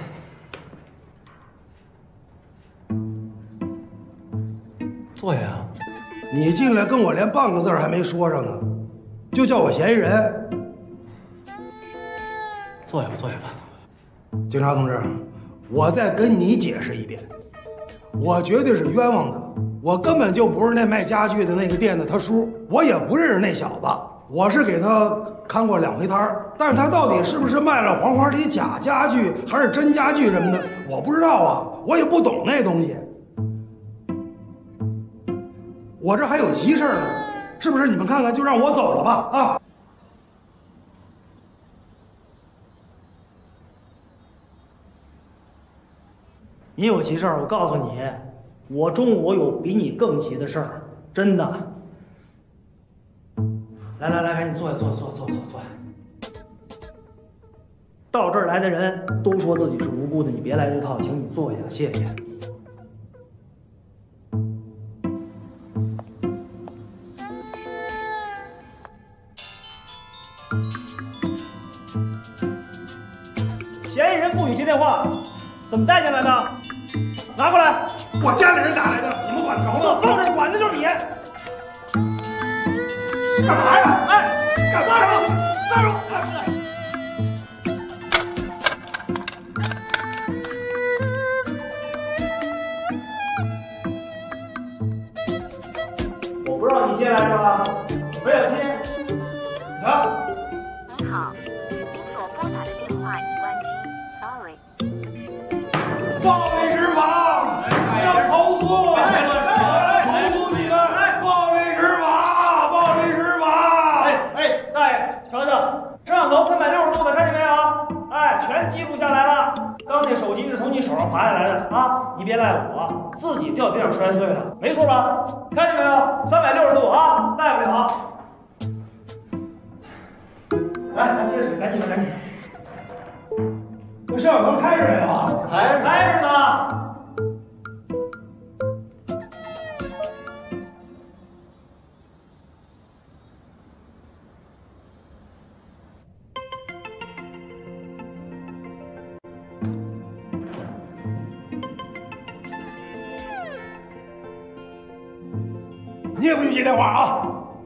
坐下呀。 你进来跟我连半个字还没说上呢，就叫我嫌疑人。 坐下吧，坐下吧。 警察同志，我再跟你解释一遍，我绝对是冤枉的。我根本就不是那卖家具的那个店的他叔，我也不认识那小子。我是给他看过两回摊儿，但是他到底是不是卖了黄花梨假家具还是真家具什么的，我不知道啊，我也不懂那东西。我这还有急事呢，是不是？你们看看，就让我走了吧啊！ 你有急事儿，我告诉你，我中午有比你更急的事儿，真的。 来来来，赶紧坐下，坐下，坐下，坐下，坐下。 到这儿来的人都说自己是无辜的，你别来这套，请你坐下，谢谢。嫌疑人不许接电话，怎么带进来的？拿过来！ 我家里人打来的，你们管得着吗？ 我告诉你，管的就是你。 干嘛呀？ 哎， 干嘛呀？站住！站住！ 我不让你接来是吧？不要接。啊！ 您好，您所拨打的电话已关机 ，sorry。 暴力执法！要投诉！投诉你们！暴力执法！暴力执法！ 哎哎，大爷，瞧瞧，摄像头三百六十度的，看见没有？哎，全记录下来了。刚那手机是从你手上滑下来的啊！你别赖我，自己掉地上摔碎的，没错吧？看见没有？三百六十度啊，带不了。来来，接着，赶紧的，赶紧的。 那摄像头开着没有？ 开开着呢。 你也不许接电话啊！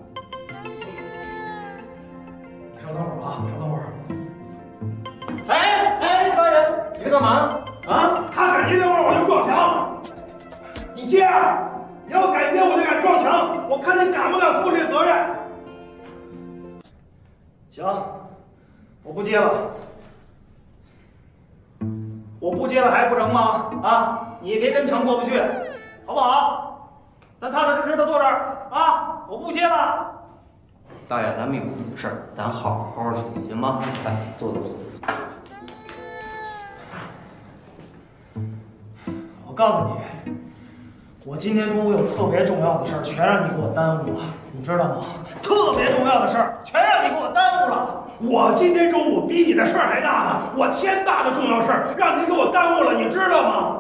稍等会儿啊，稍等会儿。 哎哎，大爷，你在干嘛？啊？ 他敢接电话，我就撞墙。你接啊！你要敢接，我就敢撞墙。我看你敢不敢负这责任。 行，我不接了。我不接了还不成吗？啊，你别跟墙过不去，好不好？咱踏踏实实的坐这儿啊！我不接了。 大爷，咱们有事儿，咱好好说，行吗？来，坐坐坐坐。 我告诉你，我今天中午有特别重要的事儿，全让你给我耽误了，你知道吗？特别重要的事儿，全让你给我耽误了。 我今天中午比你的事儿还大呢，我天大的重要事儿让你给我耽误了，你知道吗？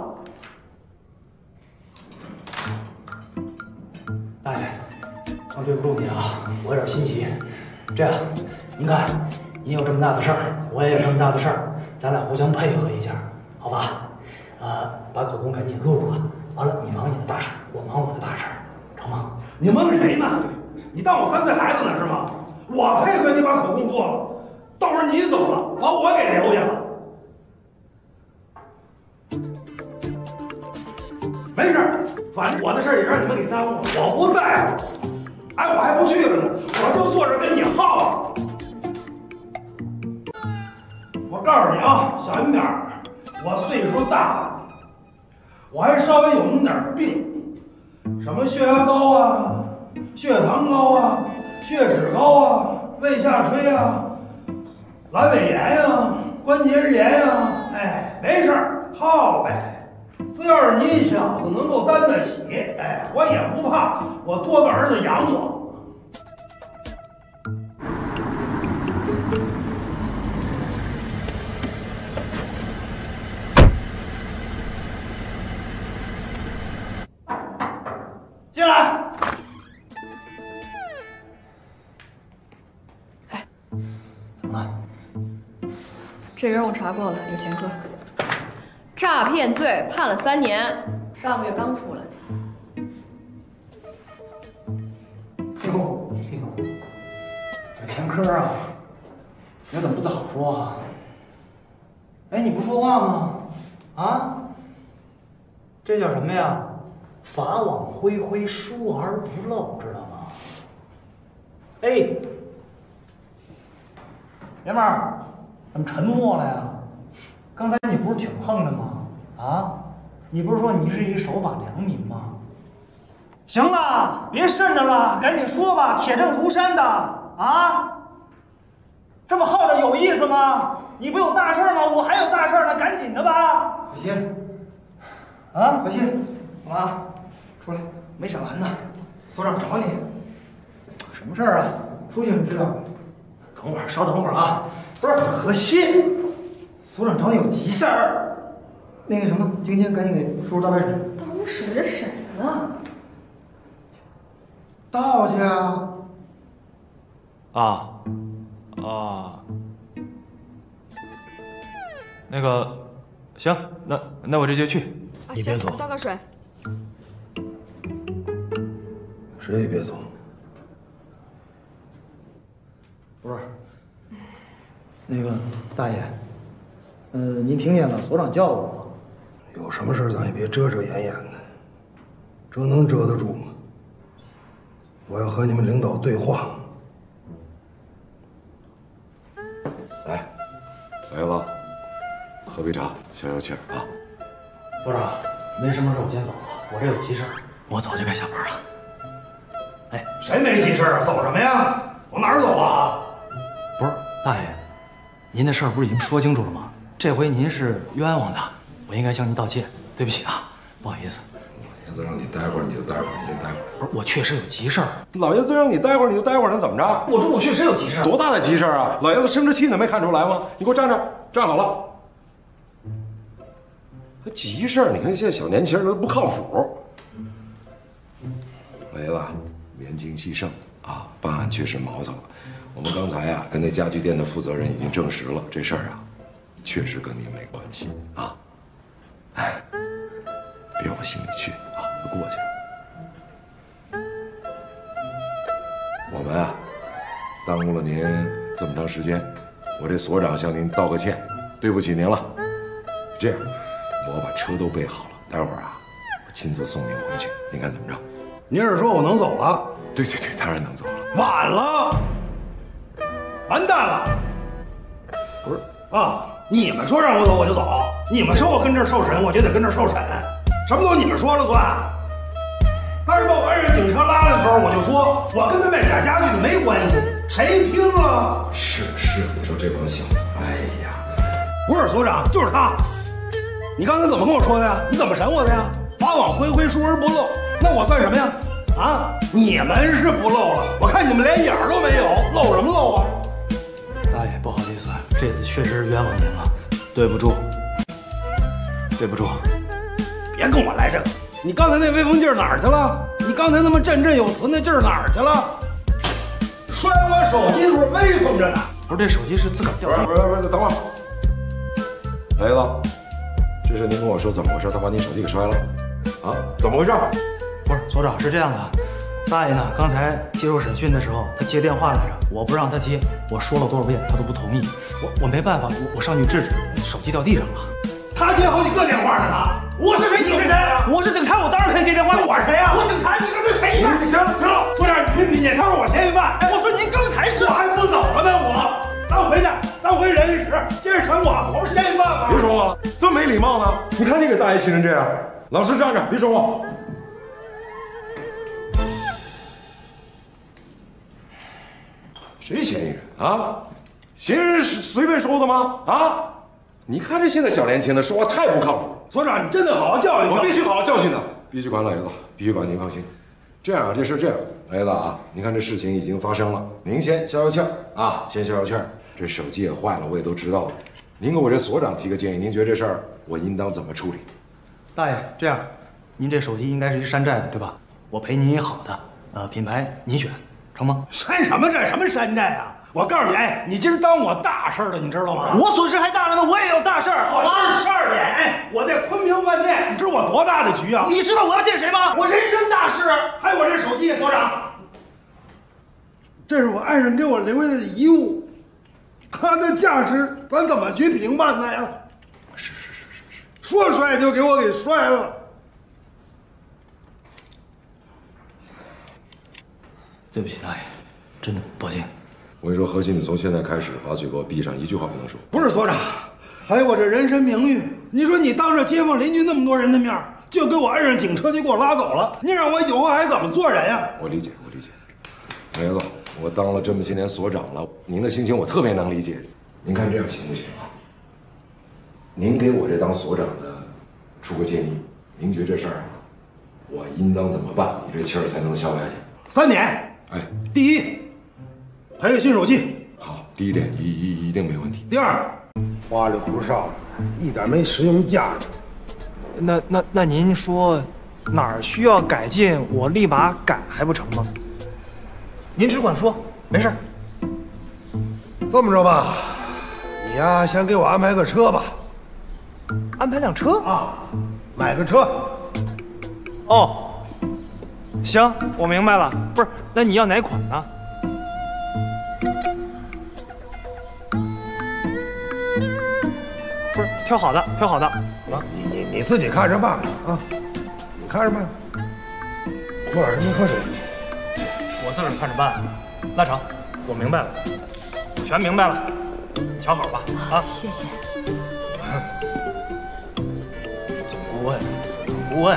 大爷，刚对不住您啊，我有点心急。这样，您看，您有这么大的事儿，我也有这么大的事儿，咱俩互相配合一下，好吧？呃，把口供赶紧录了，完了你忙你的大事，我忙我的大事，成吗？ 你蒙谁呢？你当我三岁孩子呢是吗？我配合你把口供做了，到时候你走了，把我给留下了。没事，反正我的事儿也让你们给耽误了，我不在乎。哎，我还不去了呢，我就坐这跟你耗。我告诉你啊，小心点儿，我岁数大了，我还稍微有那么点病，什么血压高啊、血糖高啊、血脂高啊、胃下垂啊、阑尾炎呀、关节炎呀，哎，没事儿， 好呗，只要是你小子能够担得起，哎，我也不怕我多个儿子养我。 进来。 哎， 怎么了？ 这个人我查过了，有前科，诈骗罪判了三年，上个月刚出来。 哎呦，哎呦，有前科啊！你怎么不早说啊？哎，你不说话吗？啊？这叫什么呀？法网恢恢，疏而不漏，知道吗？哎，爷们儿，怎么沉默了呀？刚才你不是挺横的吗？啊，你不是说你是一守法良民吗？行了，别慎着了，赶紧说吧，铁证如山的啊！这么耗着有意思吗？你不有大事吗？我还有大事呢，赶紧的吧！ 可惜， 啊， 可惜，干嘛？出来， 没审完呢。 所长找你， 什么事儿啊？ 出去你知道？ 等会儿，稍等会儿啊！不是，可惜， 所长找你有急事儿。那个什么，晶晶，赶紧给叔叔倒杯水。 倒什么水？这谁呢？ 倒去啊！ 啊啊，那个，行，那那我这就去。 啊，行，倒个水。 谁也别走。 不是，那个大爷，呃，您听见了，所长叫我了。 有什么事咱也别遮遮掩掩的，这能遮得住吗？我要和你们领导对话。 来，来了，喝杯茶，消消气儿啊。 所长，没什么事，我先走了，我这有急事儿。 我早就该下班了。 哎， 谁没急事啊？走什么呀？往哪儿走啊？ 不是，大爷，您的事儿不是已经说清楚了吗？这回您是冤枉的，我应该向您道歉，对不起啊，不好意思。 老爷子让你待会儿你就待会儿，你先待会儿。 不是，我确实有急事儿。 老爷子让你待会儿你就待会儿，能怎么着？ 我说我确实有急事儿。 多大的急事儿啊！老爷子生着气呢，没看出来吗？你给我站这儿，站好了。还急事儿？你看现在小年轻人都不靠谱。老爷子，年轻气盛啊，办案确实毛糙。我们刚才啊，跟那家具店的负责人已经证实了，这事儿啊，确实跟您没关系啊。哎，别往心里去啊，就过去了。我们啊，耽误了您这么长时间，我这所长向您道个歉，对不起您了。这样，我把车都备好了，待会儿啊，我亲自送您回去，您看怎么着？ 您是说我能走了？ 对对对，当然能走了。 晚了，完蛋了！不是啊，你们说让我走我就走，你们说我跟这儿受审我就得跟这儿受审，什么都你们说了算。但是把我让警车拉来的时候，我就说我跟他卖假家具的没关系，谁听了？ 是是，你说这帮小子，哎呀， 不是所长，就是他。你刚才怎么跟我说的呀？你怎么审我的呀？法网恢恢，疏而不漏，那我算什么呀？啊，你们是不漏了，我看你们连眼儿都没有，漏什么漏啊？ 大爷，不好意思，这次确实是冤枉您了，对不住，对不住。 别跟我来这个，你刚才那威风劲儿哪儿去了？你刚才那么振振有词那劲儿哪儿去了？摔我手机的时候威风着呢。 不是，这手机是自个儿掉的。 不是不是不是，等会儿，老爷子，这是您跟我说怎么回事？他把你手机给摔了，啊？怎么回事？ 不是，所长是这样的，大爷呢，刚才接受审讯的时候，他接电话来着，我不让他接，我说了多少遍他都不同意，我我没办法，我我上去制止，手机掉地上了。 他接好几个电话呢，他。我是谁？你是谁？ 我是警察，我当然可以接电话。 我是谁呀？我警察，你跟这谁一样？行了行了，所长你听听见？他说我嫌疑犯。 我说您刚才是， 我还不走了呢，我。咱回去，咱回人事室接着审我。我不是嫌疑犯吗？ 别说话了，这么没礼貌呢？你看你给大爷气成这样，老实站着，别说话。谁嫌疑人啊？嫌疑人是随便说的吗？啊， 你看这现在小年轻的说话太不靠谱。 所长，你真得好好教训他。 我必须好好教训他，必须管磊子，必须管您放心。这样啊，这事这样，磊子啊，您看这事情已经发生了，您先消消气儿啊，先消消气儿。这手机也坏了，我也都知道了。您给我这所长提个建议，您觉得这事儿我应当怎么处理？ 大爷，这样，您这手机应该是一山寨的，对吧？我赔您一好的，呃，品牌您选，成吗？ 山什么寨？什么山寨啊？我告诉你，哎，你今儿当我大事了，你知道吗？ 我损失还大着呢，我也有大事儿。 我今儿十二点，哎，我在昆明饭店，你知道我多大的局啊？ 你知道我要见谁吗？ 我人生大事，还有我这手机，所长，这是我爱人给我留下的遗物，它的价值咱怎么去评判它呀？ 是是是是是， 说摔就给我给摔了。 对不起，大爷，真的抱歉。 我跟你说，何鑫，你从现在开始把嘴给我闭上，一句话不能说。 不是所长，还有我这人身名誉，你说你当着街坊邻居那么多人的面，就给我摁上警车就给我拉走了，你让我以后还怎么做人呀？ 我理解，我理解。梅子，我当了这么些年所长了，您的心情我特别能理解。您看这样行不行啊？您给我这当所长的出个建议，您觉得这事儿啊，我应当怎么办？你这气儿才能消下去？ 三点。 哎， 第一，赔个新手机。 好，第一点一一一定没问题。 第二，花里胡哨的，一点没实用价值。 那那那您说哪儿需要改进，我立马改还不成吗？您只管说，没事。 这么着吧，你呀先给我安排个车吧。 安排辆车啊，买个车。 哦，行，我明白了。不是，那你要哪款呢？不是，挑好的，挑好的。啊， 你你你自己看着办啊，你看着办。莫老师，您喝水。 我自个儿看着办。那成，我明白了，全明白了。瞧好吧，啊， 谢谢。 总顾问，总顾问。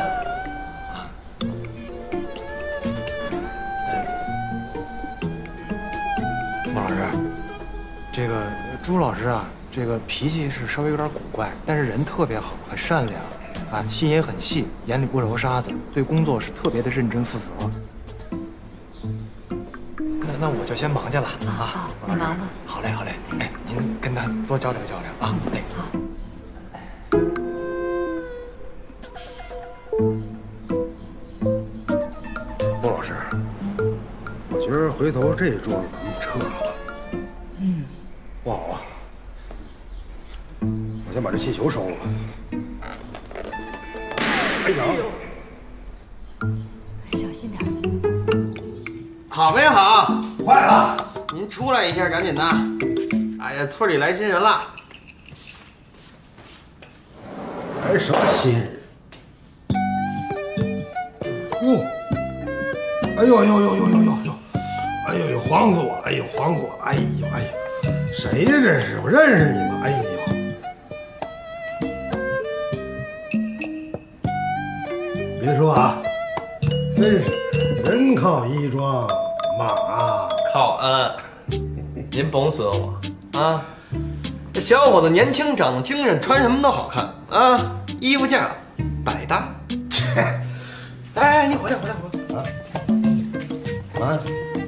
莫老师，这个朱老师啊，这个脾气是稍微有点古怪，但是人特别好，很善良，啊，心也很细，眼里不揉沙子，对工作是特别的认真负责。那那我就先忙去了啊。 好，你忙吧。 好嘞，好嘞。哎，您跟他多交流交流啊。哎， 好。 孟老师，我觉得回头这桌子咱们撤了吧。 嗯， 不好啊。我先把这气球收了吧。哎呀， 小心点。 好没好？ 坏了！ 您出来一下，赶紧的。哎呀，村里来新人了。 来什么新人？哟！哎呦呦呦呦呦呦呦！哎呦呦，慌死我了！哎呦，慌死我了！哎呦哎呦，谁呀这是？我认识你吗？哎呦！别说啊，真是人靠衣装，马靠鞍。您甭损我啊！这小伙子年轻长得精神，穿什么都好看啊，衣服架子百搭。哎，你回来回来回来啊！ 啊！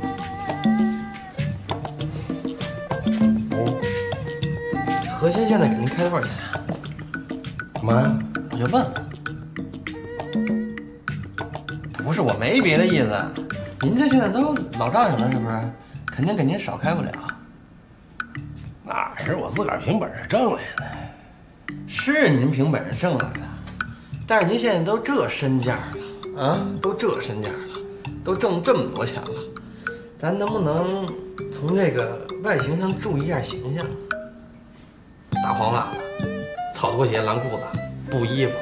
哦，何鑫现在给您开多少钱啊？ 干嘛呀？ 我就问问。不是，我没别的意思。您这现在都老丈人了，是不是？肯定给您少开不了。 那是我自个儿凭本事挣来的。 是您凭本事挣来的，但是您现在都这身价了啊，都这身价了，都挣这么多钱了，咱能不能从这个外形上注意一下形象？大黄袜子、草拖鞋、蓝裤子、布衣服。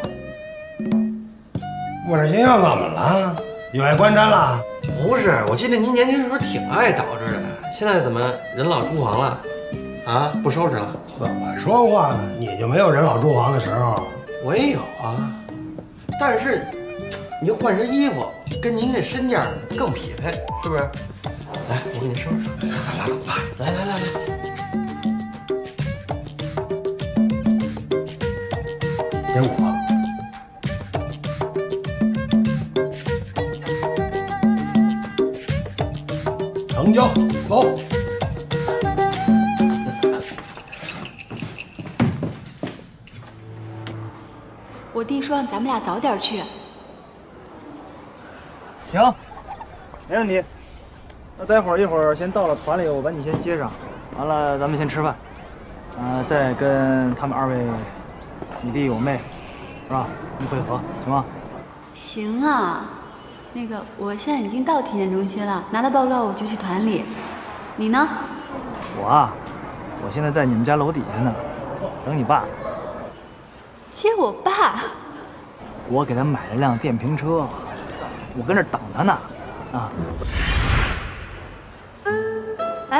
我这形象怎么了？有碍观瞻了？ 不是，我记得您年轻时候挺爱捯饬的，现在怎么人老珠黄了？啊，不收拾了？ 怎么说话呢？你就没有人老珠黄的时候？ 我也有啊，但是你换身衣服，跟您这身价更匹配，是不是？来，我给您收拾收拾。 咱拉倒吧。 来来来来。 给我。成交，走。 我弟说让咱们俩早点去。 行，没问题。那待会儿一会儿先到了团里，我把你先接上，完了咱们先吃饭，呃，再跟他们二位，你弟我妹，是吧？一会合，行吗？ 行啊，那个我现在已经到体检中心了，拿了报告我就去团里。你呢？ 我啊，我现在在你们家楼底下呢，等你爸。 接我爸？ 我给他买了辆电瓶车，我跟这等他呢，啊。 哎，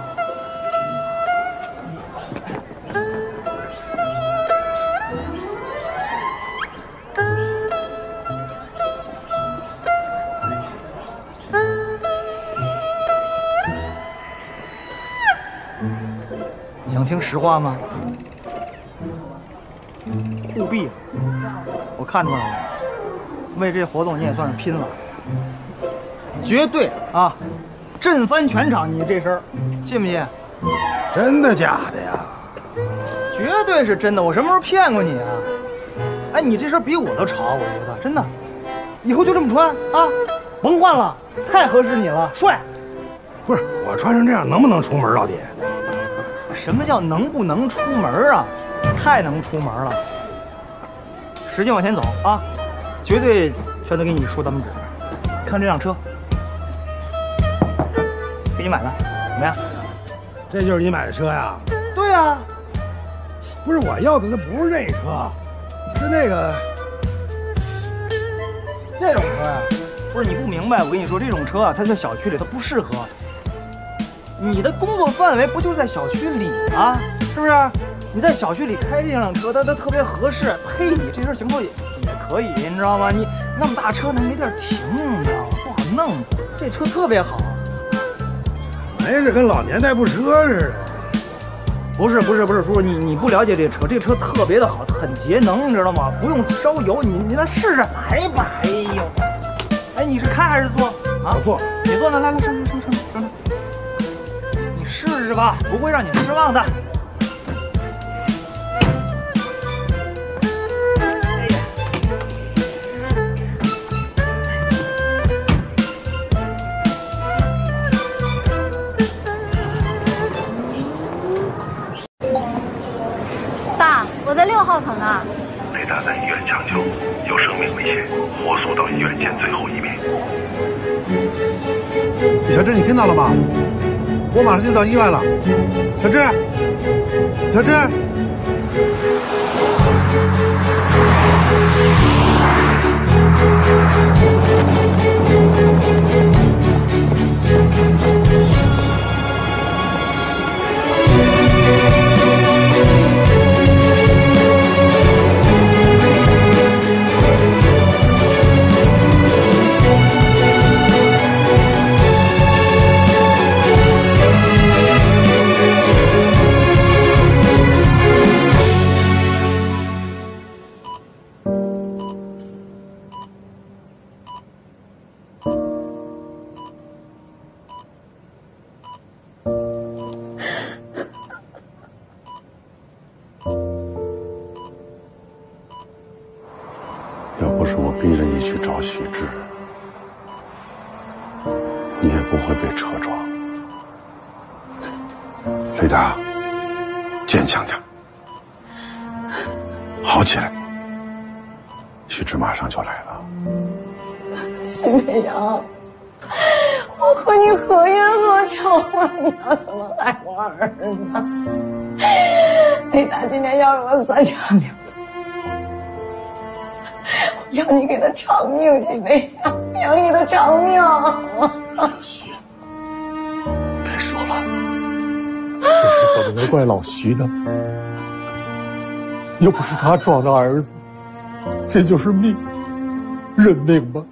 想听实话吗？务必，我看出来了，为这活动你也算是拼了，绝对啊！震翻全场！你这身，信不信？ 真的假的呀？ 绝对是真的，我什么时候骗过你啊？哎，你这身比我都潮，我觉得真的。以后就这么穿啊，甭换了，太合适你了，帅。 不是我穿成这样能不能出门到底？ 什么叫能不能出门啊？太能出门了，使劲往前走啊，绝对全都给你竖大拇指。看这辆车。给你买的，怎么样？ 这就是你买的车呀？ 对呀。 不是我要的，那不是这车，是那个这种车呀。不是你不明白，我跟你说，这种车啊，它在小区里它不适合。你的工作范围不就是在小区里啊？是不是？你在小区里开这辆车，它它特别合适，配你这身行头也也可以，你知道吗？你那么大车呢，没地儿停，你知道吗？不好弄。这车特别好。 没事，跟老年代步车似的。 不是不是不是，叔叔，你你不了解这车，这车特别的好，很节能，你知道吗？不用烧油，你你来试试来吧。哎呦，哎，你是开还是坐啊？ 我坐。 你坐呢？来来上上上上上上，你试试吧，不会让你失望的。 我在六号层呢。 被打在医院抢救，有生命危险，火速到医院见最后一面。 小志，你听到了吗？我马上就到医院了。小志，小志。 要不是我逼着你去找许志，你也不会被车撞。雷达，坚强点，好起来。许志马上就来了。 许美阳，我和你何冤何仇啊？你要怎么害我儿子？雷达今天要了我三长两短。要你给他偿命，许美阳，要你的偿命。 老徐，别说了， 这事怎么能怪老徐呢？又不是他撞的儿子，这就是命，认命吧。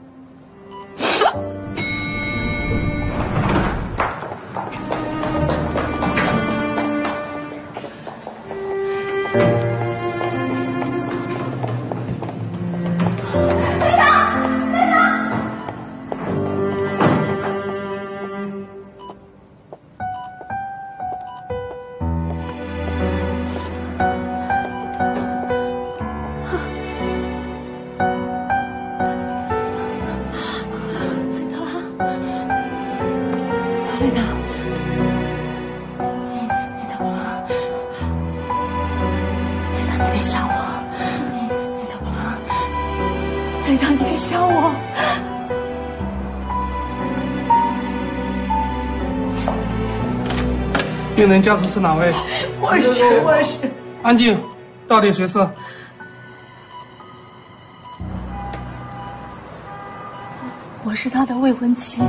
别杀我！李大不能，李大，你别杀我！ 病人家属是哪位？ 我是，我是。 安静，到底谁是？ 我是他的未婚妻。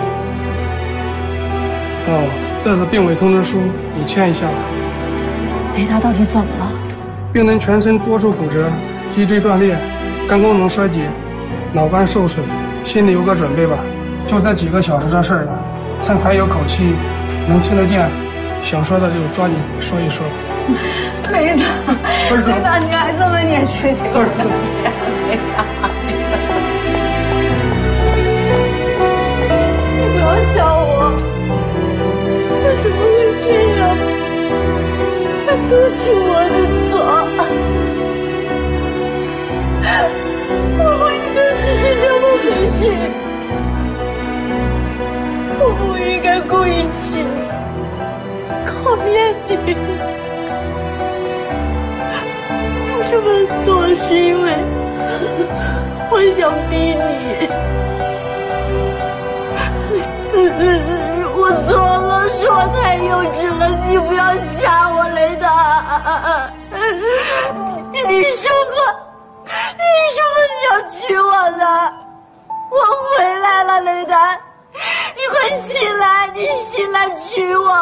哦，这是病危通知书，你签一下吧。 雷达到底怎么了？ 病人全身多处骨折，脊椎断裂，肝功能衰竭，脑干受损，心里有个准备吧。就这几个小时的事儿了，趁还有口气，能听得见，想说的就抓紧说一说。 雷达，雷达，你还这么年轻，你不能这样，雷达。你不要笑我，我怎么会这样？都是我的错，我不应该只是这么回去，我不应该故意去考验你。我这么做是因为我想逼你。我错了，是我太幼稚了，你不要吓我，雷达。你说过，你说过你要娶我的，我回来了，雷达，你快醒来，你醒来娶我。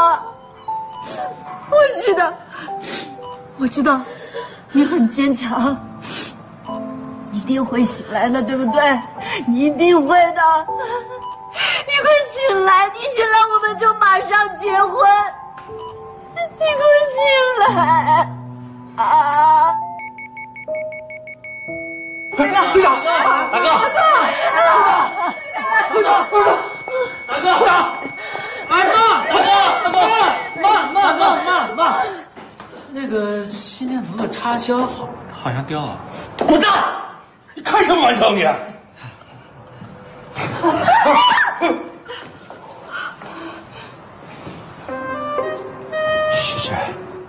我知道，我知道，你很坚强，你一定会醒来的，对不对？你一定会的。你快醒来！你醒来，我们就马上结婚。你快醒来！啊！ 队长，队长，大哥，大哥，队长，队长，大哥，大哥，大哥，大哥，慢慢慢慢慢，那个心电图的插销好好像掉了。滚蛋！你开什么玩笑你？ 徐志，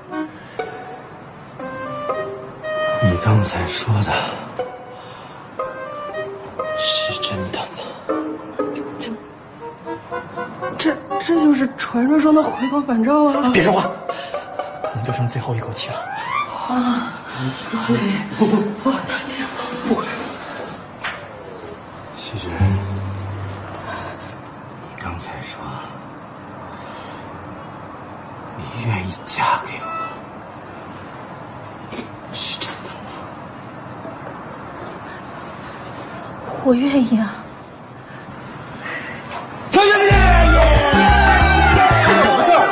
你刚才说的是真的吗？ 这这就是传说中的回光返照啊！ 别说话，可能就剩最后一口气了。 啊！ 不不不，不回来。 徐志，你刚才说你愿意嫁给我，是真的吗？ 我愿意啊。 小姐姐，有事儿。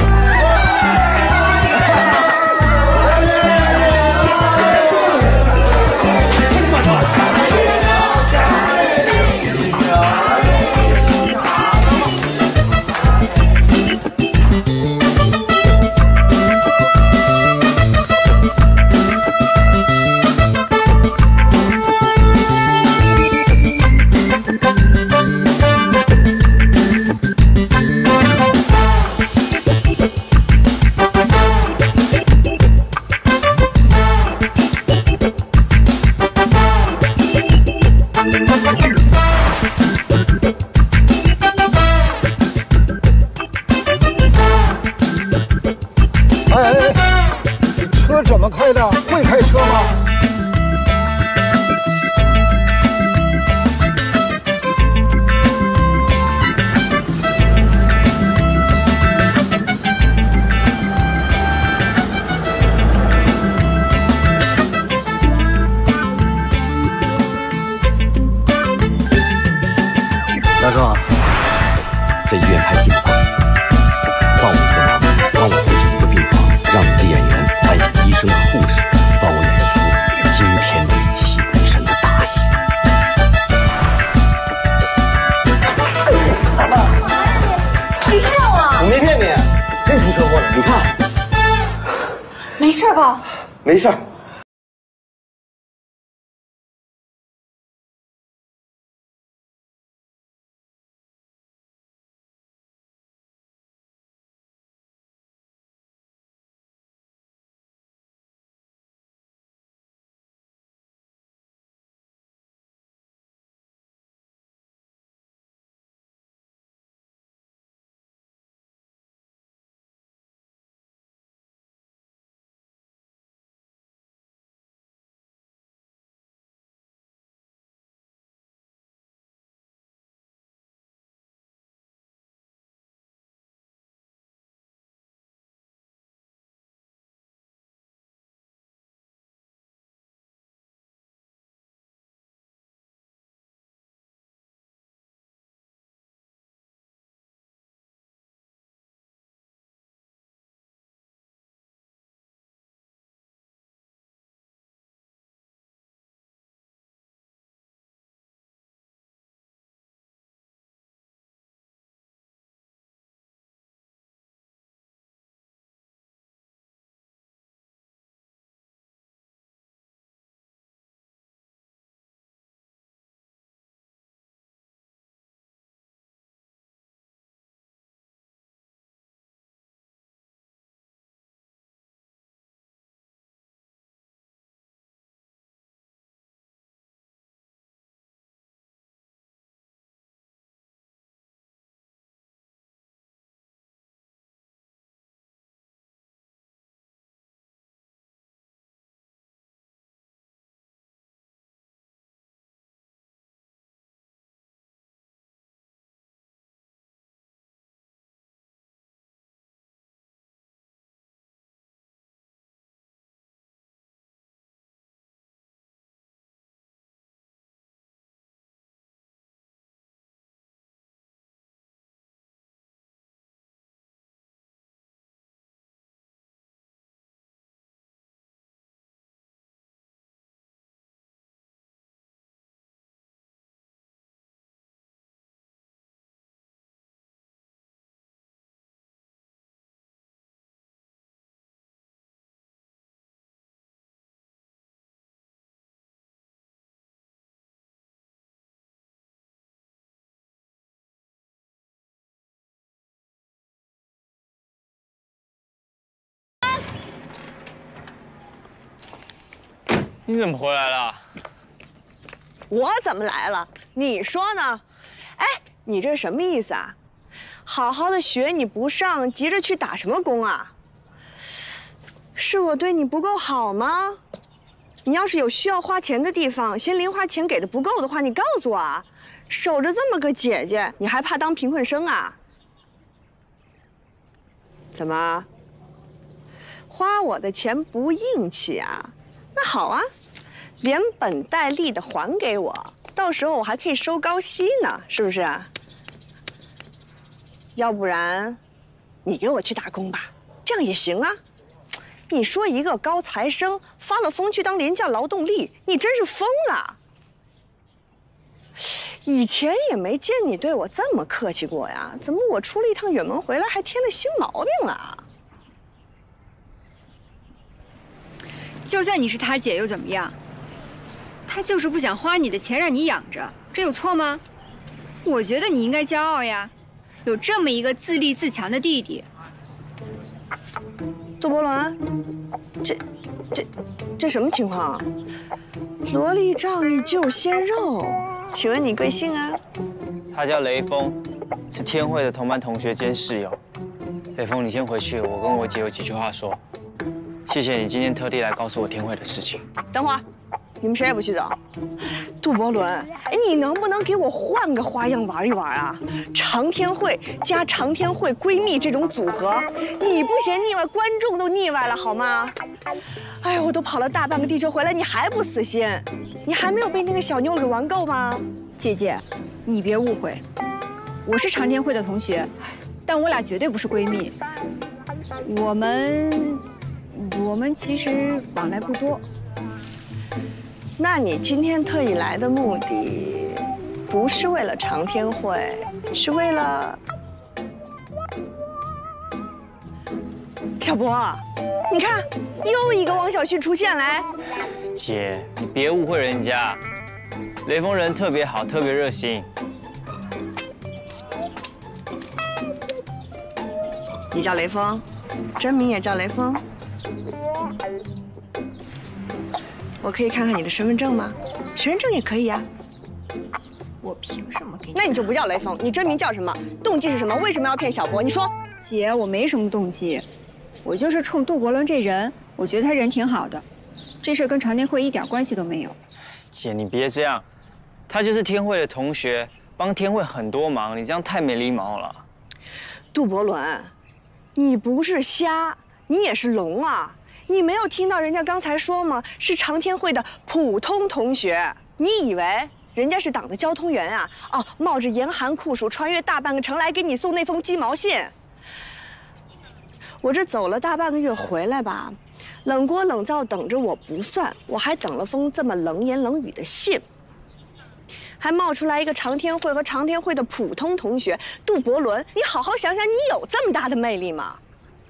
开的，会开车吗？ 大哥，在医院拍戏的吧？帮我一个忙，帮我回去一个病房，让你的演员扮演医生和护士，帮我演一出惊天地泣鬼神的大戏。 你骗我！ 我没骗你，真出车祸了，你看。 没事吧？ 没事。 你怎么回来了？ 我怎么来了？你说呢？哎，你这什么意思啊？好好的学你不上，急着去打什么工啊？是我对你不够好吗？你要是有需要花钱的地方，嫌零花钱给的不够的话，你告诉我啊。守着这么个姐姐，你还怕当贫困生啊？怎么？花我的钱不硬气啊？那好啊，连本带利的还给我，到时候我还可以收高息呢，是不是啊？要不然，你给我去打工吧，这样也行啊。你说一个高材生发了疯去当廉价劳动力，你真是疯了。以前也没见你对我这么客气过呀，怎么我出了一趟远门回来还添了新毛病了？ 就算你是他姐又怎么样？他就是不想花你的钱让你养着，这有错吗？我觉得你应该骄傲呀，有这么一个自立自强的弟弟。 杜伯伦，这、这、这什么情况啊？萝莉仗义救鲜肉，请问你贵姓啊？ 他叫雷锋，是天惠的同班同学兼室友。雷锋，你先回去，我跟我姐有几句话说。谢谢你今天特地来告诉我天惠的事情。 等会儿，你们谁也不许走。杜伯伦，哎，你能不能给我换个花样玩一玩啊？常天惠加常天惠闺蜜这种组合，你不嫌腻歪，观众都腻歪了好吗？哎呀，我都跑了大半个地球回来，你还不死心？你还没有被那个小妞给玩够吗？ 姐姐，你别误会，我是常天惠的同学，但我俩绝对不是闺蜜。我们，我们其实往来不多。 那你今天特意来的目的，不是为了常天惠，是为了小博。你看，又一个王小旭出现来。 姐，你别误会人家，雷锋人特别好，特别热心。 你叫雷锋，真名也叫雷锋。我可以看看你的身份证吗？学生证也可以啊。 我凭什么给你？ 那你就不叫雷锋，你真名叫什么？动机是什么？为什么要骗小博？你说。 姐，我没什么动机，我就是冲杜伯伦这人，我觉得他人挺好的，这事跟常天惠一点关系都没有。 姐，你别这样，他就是天惠的同学，帮天惠很多忙，你这样太没礼貌了。 杜伯伦，你不是瞎，你也是聋啊！你没有听到人家刚才说吗？是常天惠的普通同学，你以为人家是党的交通员啊？哦，冒着严寒酷暑穿越大半个城来给你送那封鸡毛信。我这走了大半个月回来吧，冷锅冷灶等着我不算，我还等了封这么冷言冷语的信，还冒出来一个常天惠和常天惠的普通同学杜伯伦。你好好想想，你有这么大的魅力吗？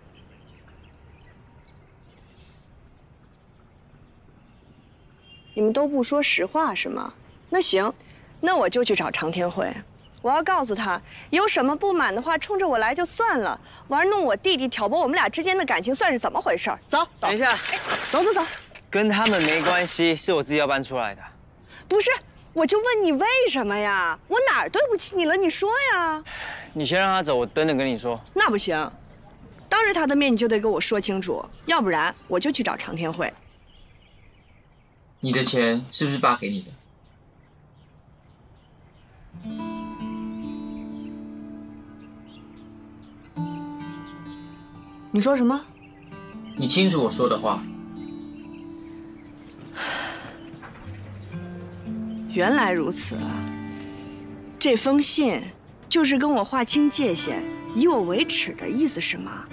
你们都不说实话是吗？那行，那我就去找常天惠，我要告诉他，有什么不满的话，冲着我来就算了，玩弄我弟弟，挑拨我们俩之间的感情，算是怎么回事？走，走。 等一下， 走走走。 跟他们没关系，是我自己要搬出来的。 不是，我就问你为什么呀？我哪儿对不起你了？你说呀。 你先让他走，我等等跟你说。 那不行，当着他的面你就得跟我说清楚，要不然我就去找常天惠。 你的钱是不是爸给你的？ 你说什么？ 你清楚我说的话。 原来如此啊！这封信就是跟我划清界限，以我为耻的意思是吗？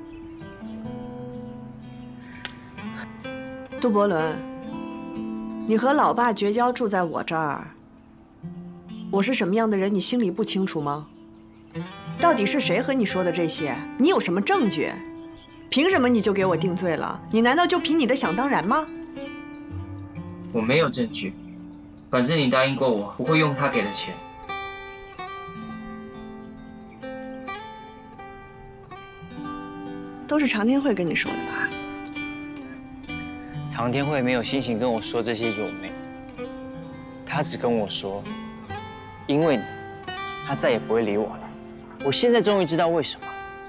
杜伯伦，你和老爸绝交住在我这儿，我是什么样的人，你心里不清楚吗？到底是谁和你说的这些？你有什么证据？凭什么你就给我定罪了？你难道就凭你的想当然吗？ 我没有证据，反正你答应过我不会用他给的钱。 都是常天惠跟你说的吧？ 常天慧没有心情跟我说这些有没，他只跟我说，因为你，他再也不会理我了。我现在终于知道为什么。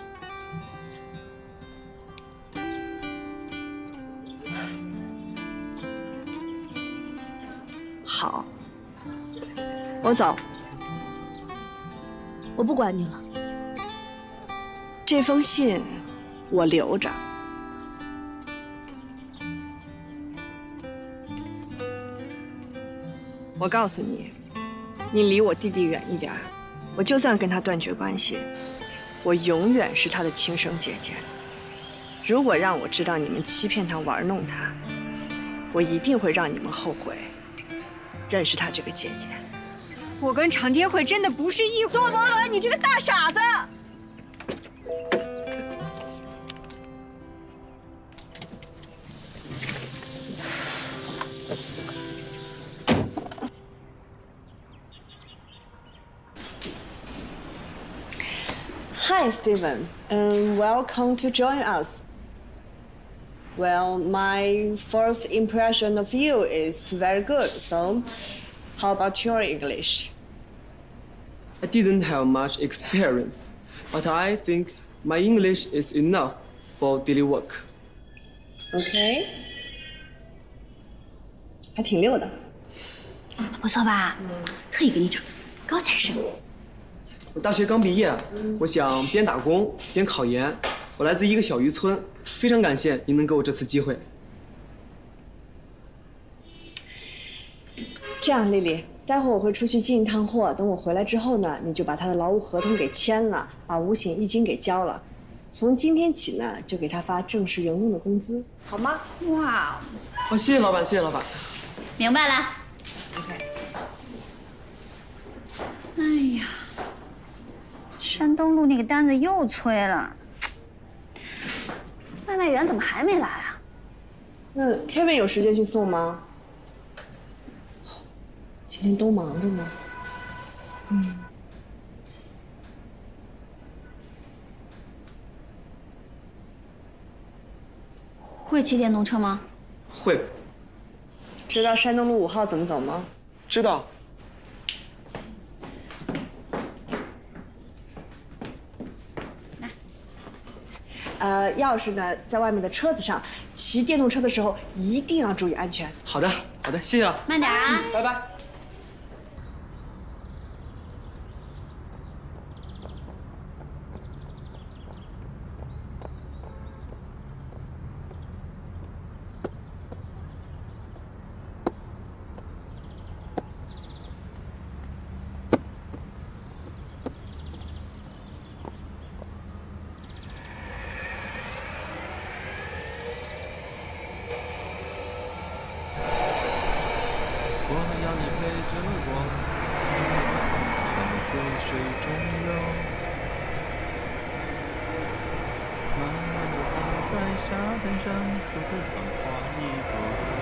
好，我走， 我不管你了。 这封信我留着。我告诉你，你离我弟弟远一点，我就算跟他断绝关系，我永远是他的亲生姐姐。如果让我知道你们欺骗他、玩弄他，我一定会让你们后悔认识他这个姐姐。 我跟常天慧真的不是一伙。 多伯伦，你这个大傻子！Hi, Stephen, and welcome to join us. Well, my first impression of you is very good, so how about your English? I didn't have much experience, but I think my English is enough for daily work. Okay. 还挺溜的。 不错吧？嗯，特意给你找的高材生。 我大学刚毕业，我想边打工边考研。我来自一个小渔村，非常感谢您能给我这次机会。 这样，丽丽，待会儿我会出去进一趟货，等我回来之后呢，你就把他的劳务合同给签了，把五险一金给交了。从今天起呢，就给他发正式员工的工资，好吗？ 哇， 好，谢谢老板，谢谢老板。 明白了。 OK。 哎呀，山东路那个单子又催了，外卖员怎么还没来啊？ 那 Kevin 有时间去送吗？今天都忙着呢。嗯。 会骑电动车吗？ 会。 知道山东路五号怎么走吗？ 知道。 呃，钥匙呢，在外面的车子上。骑电动车的时候一定要注意安全。 好的，好的，谢谢了。 慢点啊， 拜拜。 水中游，慢慢地跑在沙滩上，数着繁华一朵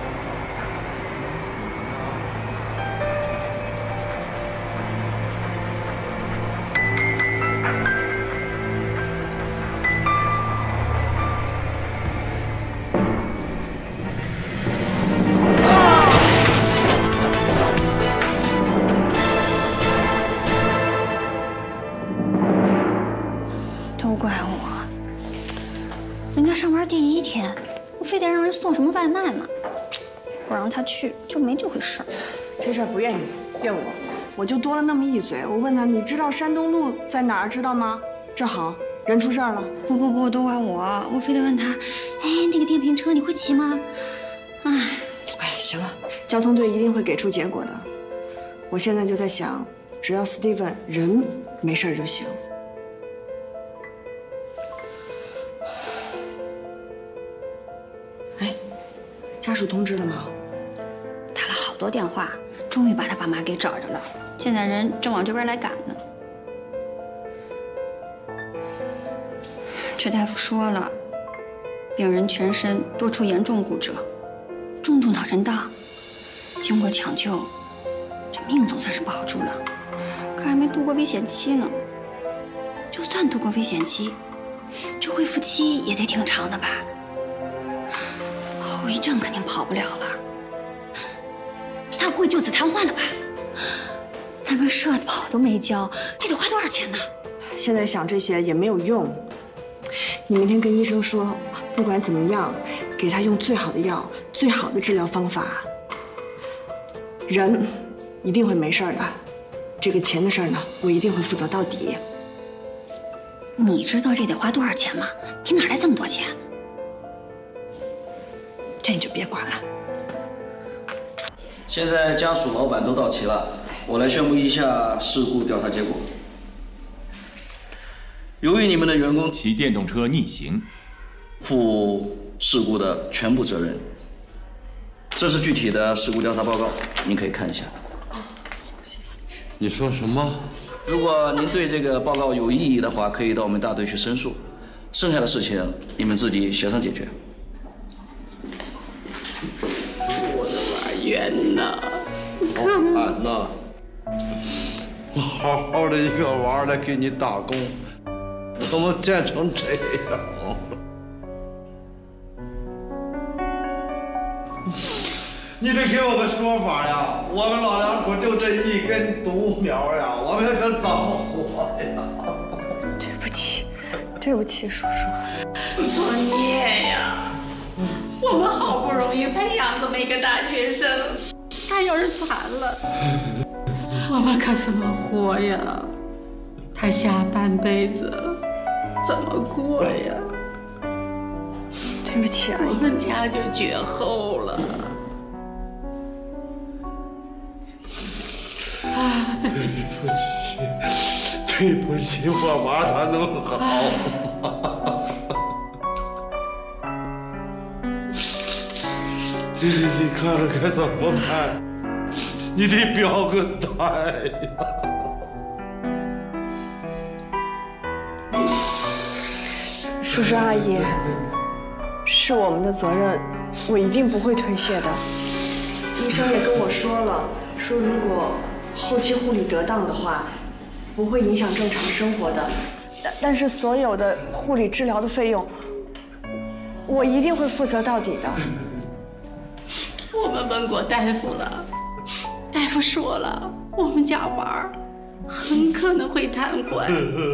上班第一天，我非得让人送什么外卖吗？不让他去就没这回事儿。 这事儿不怨你，怨我，我就多了那么一嘴。我问他，你知道山东路在哪儿？知道吗？正好人出事儿了。 不不不，都怪我，我非得问他，哎，那个电瓶车你会骑吗？哎， 哎，行了，交通队一定会给出结果的。我现在就在想，只要 Steven 人没事就行。家属通知了吗？ 打了好多电话，终于把他爸妈给找着了。现在人正往这边来赶呢。这大夫说了，病人全身多处严重骨折，重度脑震荡。经过抢救，这命总算是保住了，可还没度过危险期呢。就算度过危险期，这恢复期也得挺长的吧？后后遗症肯定跑不了了。他不会就此瘫痪了吧？咱们社保都没交，这得花多少钱呢？ 现在想这些也没有用。你明天跟医生说，不管怎么样，给他用最好的药、最好的治疗方法。人一定会没事的。这个钱的事儿呢，我一定会负责到底。 你知道这得花多少钱吗？你哪来这么多钱？ 这你就别管了。 现在家属、老板都到齐了，我来宣布一下事故调查结果。由于你们的员工骑电动车逆行，负事故的全部责任。这是具体的事故调查报告，您可以看一下。 你说什么？ 如果您对这个报告有异议的话，可以到我们大队去申诉。剩下的事情你们自己协商解决。 我的玩冤呐！ 老板呐，我好好的一个娃来给你打工，怎么变成这样了？你得给我个说法呀！我们老两口就这一根独苗呀，我们可怎么活呀？ 对不起，对不起，叔叔。 作孽呀！我们好不容易培养这么一个大学生，他要是残了，我们可怎么活呀？他下半辈子怎么过呀？ 对不起，阿姨， 我们家就绝后了。 对不起，对不起，我娃他能好吗？你你看着该怎么办？你得表个态呀！ 叔叔阿姨，是我们的责任，我一定不会推卸的。医生也跟我说了，说如果后期护理得当的话，不会影响正常生活的。但但是所有的护理治疗的费用，我一定会负责到底的。 我们问过大夫了，大夫说了，我们家娃儿很可能会瘫痪。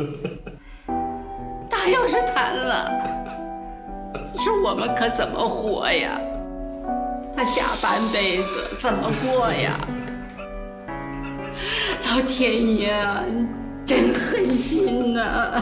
他要是瘫了，你说我们可怎么活呀？他下半辈子怎么过呀？老天爷啊，你真狠心呐！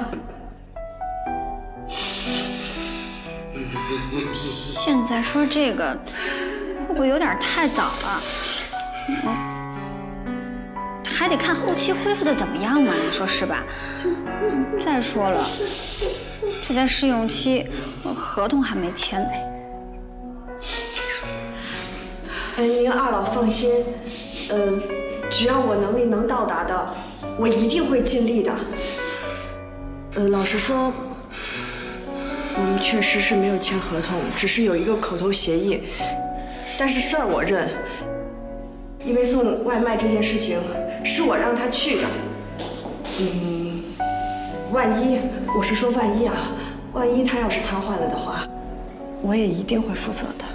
现在说这个，会不会有点太早了？嗯，还得看后期恢复的怎么样嘛，你说是吧？再说了，这在试用期，合同还没签呢。 哎，您二老放心，嗯、呃，只要我能力能到达的，我一定会尽力的。呃，老实说，我们确实是没有签合同，只是有一个口头协议。但是事儿我认，因为送外卖这件事情是我让他去的。嗯，万一，我是说万一啊，万一他要是瘫痪了的话，我也一定会负责的。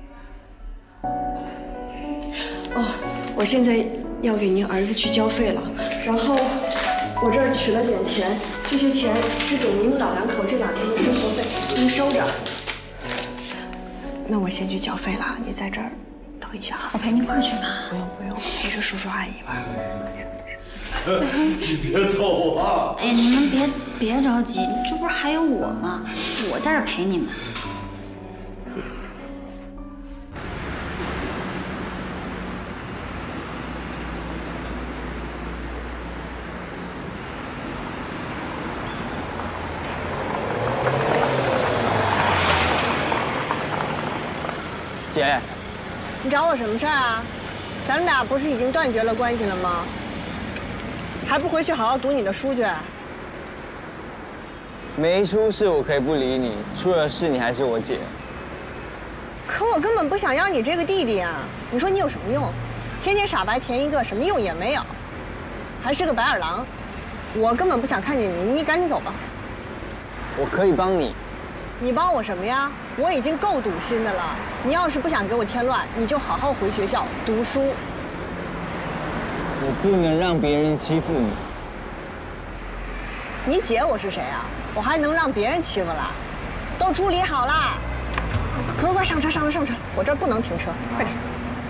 哦，我现在要给您儿子去交费了，然后我这儿取了点钱，这些钱是给您老两口这两天的生活费，您收着。那我先去缴费了，你在这儿等一下。 我陪您一块儿去吗？ 不用不用，陪着叔叔阿姨吧。 你别走啊！ 哎呀，你们别别着急，这不是还有我吗？我在这儿陪你们。 姐， 你找我什么事儿啊？咱们俩不是已经断绝了关系了吗？还不回去好好读你的书去？ 没出事我可以不理你，出了事你还是我姐。 可我根本不想要你这个弟弟啊！你说你有什么用？天天傻白甜一个，什么用也没有，还是个白眼狼。我根本不想看见你，你赶紧走吧。 我可以帮你。 你帮我什么呀？ 我已经够堵心的了。你要是不想给我添乱，你就好好回学校读书。 我不能让别人欺负你。 你姐我是谁啊？我还能让别人欺负了？都处理好了，快快上车上车上车！我这儿不能停车，快点。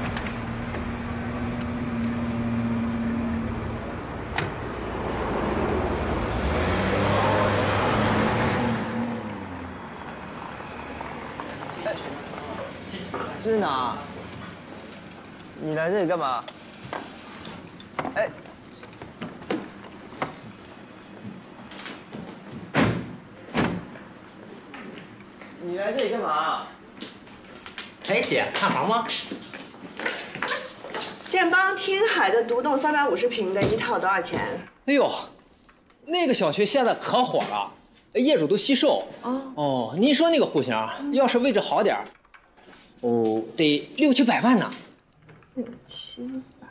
是哪？你来这里干嘛？哎，你来这里干嘛？ 哎，姐，看房吗？ 建邦听海的独栋三百五十平的一套多少钱？ 哎呦，那个小区现在可火了，业主都惜售。哦哦，您说那个户型，要是位置好点儿。 哦，得六七百万呢。 六七百，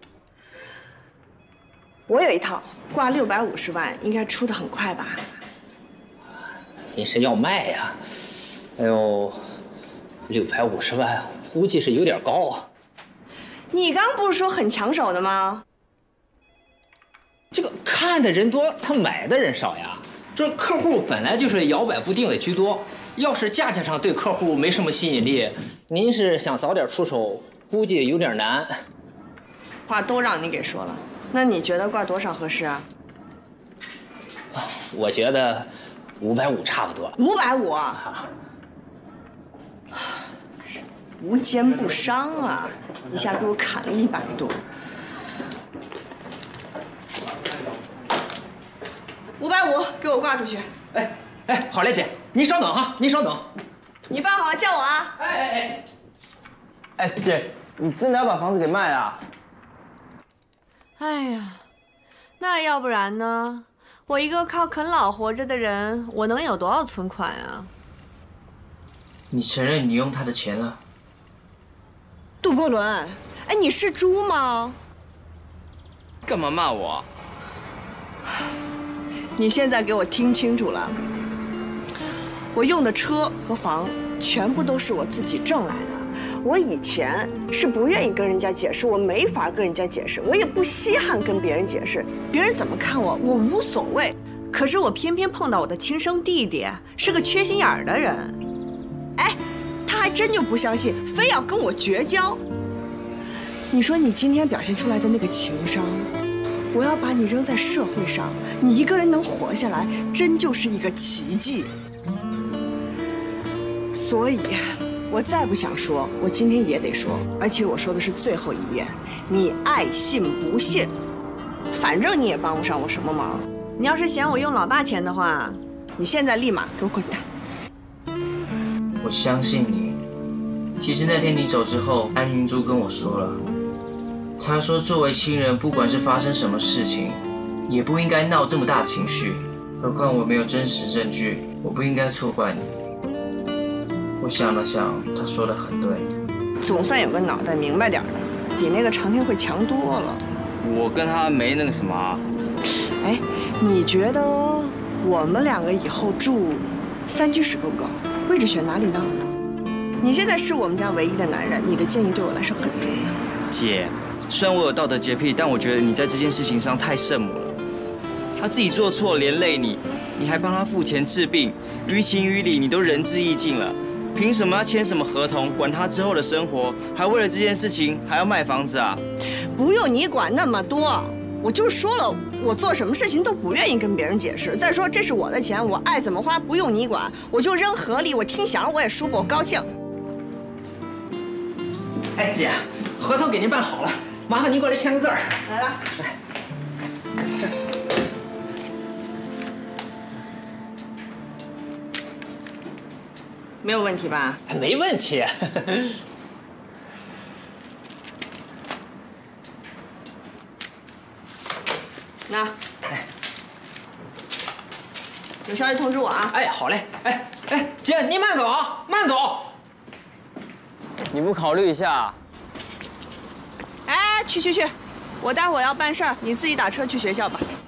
我有一套，挂六百五十万，应该出的很快吧？ 您是要卖呀？哎呦，六百五十万，估计是有点高啊。 你刚不是说很抢手的吗？ 这个看的人多，他买的人少呀。这客户本来就是摇摆不定的居多。 要是价钱上对客户没什么吸引力，您是想早点出手，估计有点难。 话都让你给说了，那你觉得挂多少合适啊？ 我觉得五百五差不多。 五百五啊？无奸不商啊！一下给我砍了一百多。五百五，给我挂出去。 哎哎，好嘞，姐。 您稍等哈，您稍等。 你办好了叫我啊！ 哎哎哎！哎，姐，你真的要把房子给卖了？ 哎呀，那要不然呢？我一个靠啃老活着的人，我能有多少存款啊？ 你承认你用他的钱了？ 杜伯伦，哎，你是猪吗？ 干嘛骂我？ 你现在给我听清楚了。 我用的车和房全部都是我自己挣来的。我以前是不愿意跟人家解释，我没法跟人家解释，我也不稀罕跟别人解释。别人怎么看我，我无所谓。可是我偏偏碰到我的亲生弟弟，是个缺心眼儿的人。哎，他还真就不相信，非要跟我绝交。你说你今天表现出来的那个情商，我要把你扔在社会上，你一个人能活下来，真就是一个奇迹。 所以，我再不想说，我今天也得说，而且我说的是最后一遍。你爱信不信，反正你也帮不上我什么忙。你要是嫌我用老爸钱的话，你现在立马给我滚蛋！ 我相信你。其实那天你走之后，安云珠跟我说了，她说作为亲人，不管是发生什么事情，也不应该闹这么大情绪。何况我没有真实证据，我不应该错怪你。 我想了想，他说的很对， 总算有个脑袋明白点的，比那个常天慧强多了。 我跟他没那个什么啊。 哎，你觉得我们两个以后住三居室够不够？位置选哪里呢？你现在是我们家唯一的男人，你的建议对我来说很重要。 姐，虽然我有道德洁癖，但我觉得你在这件事情上太圣母了。他自己做错连累你，你还帮他付钱治病，于情于理你都仁至义尽了。 凭什么要签什么合同？管他之后的生活，还为了这件事情还要卖房子啊？ 不用你管那么多，我就说了，我做什么事情都不愿意跟别人解释。再说这是我的钱，我爱怎么花不用你管，我就扔河里，我听响我也舒服，我高兴。 哎，姐，合同给您办好了，麻烦您过来签个字儿。 来了。 来。 没有问题吧？ 没问题。 那，有消息通知我啊！ 哎，好嘞。哎哎，姐，您慢走啊，慢走。 你不考虑一下？ 哎，去去去，我待会儿要办事儿，你自己打车去学校吧。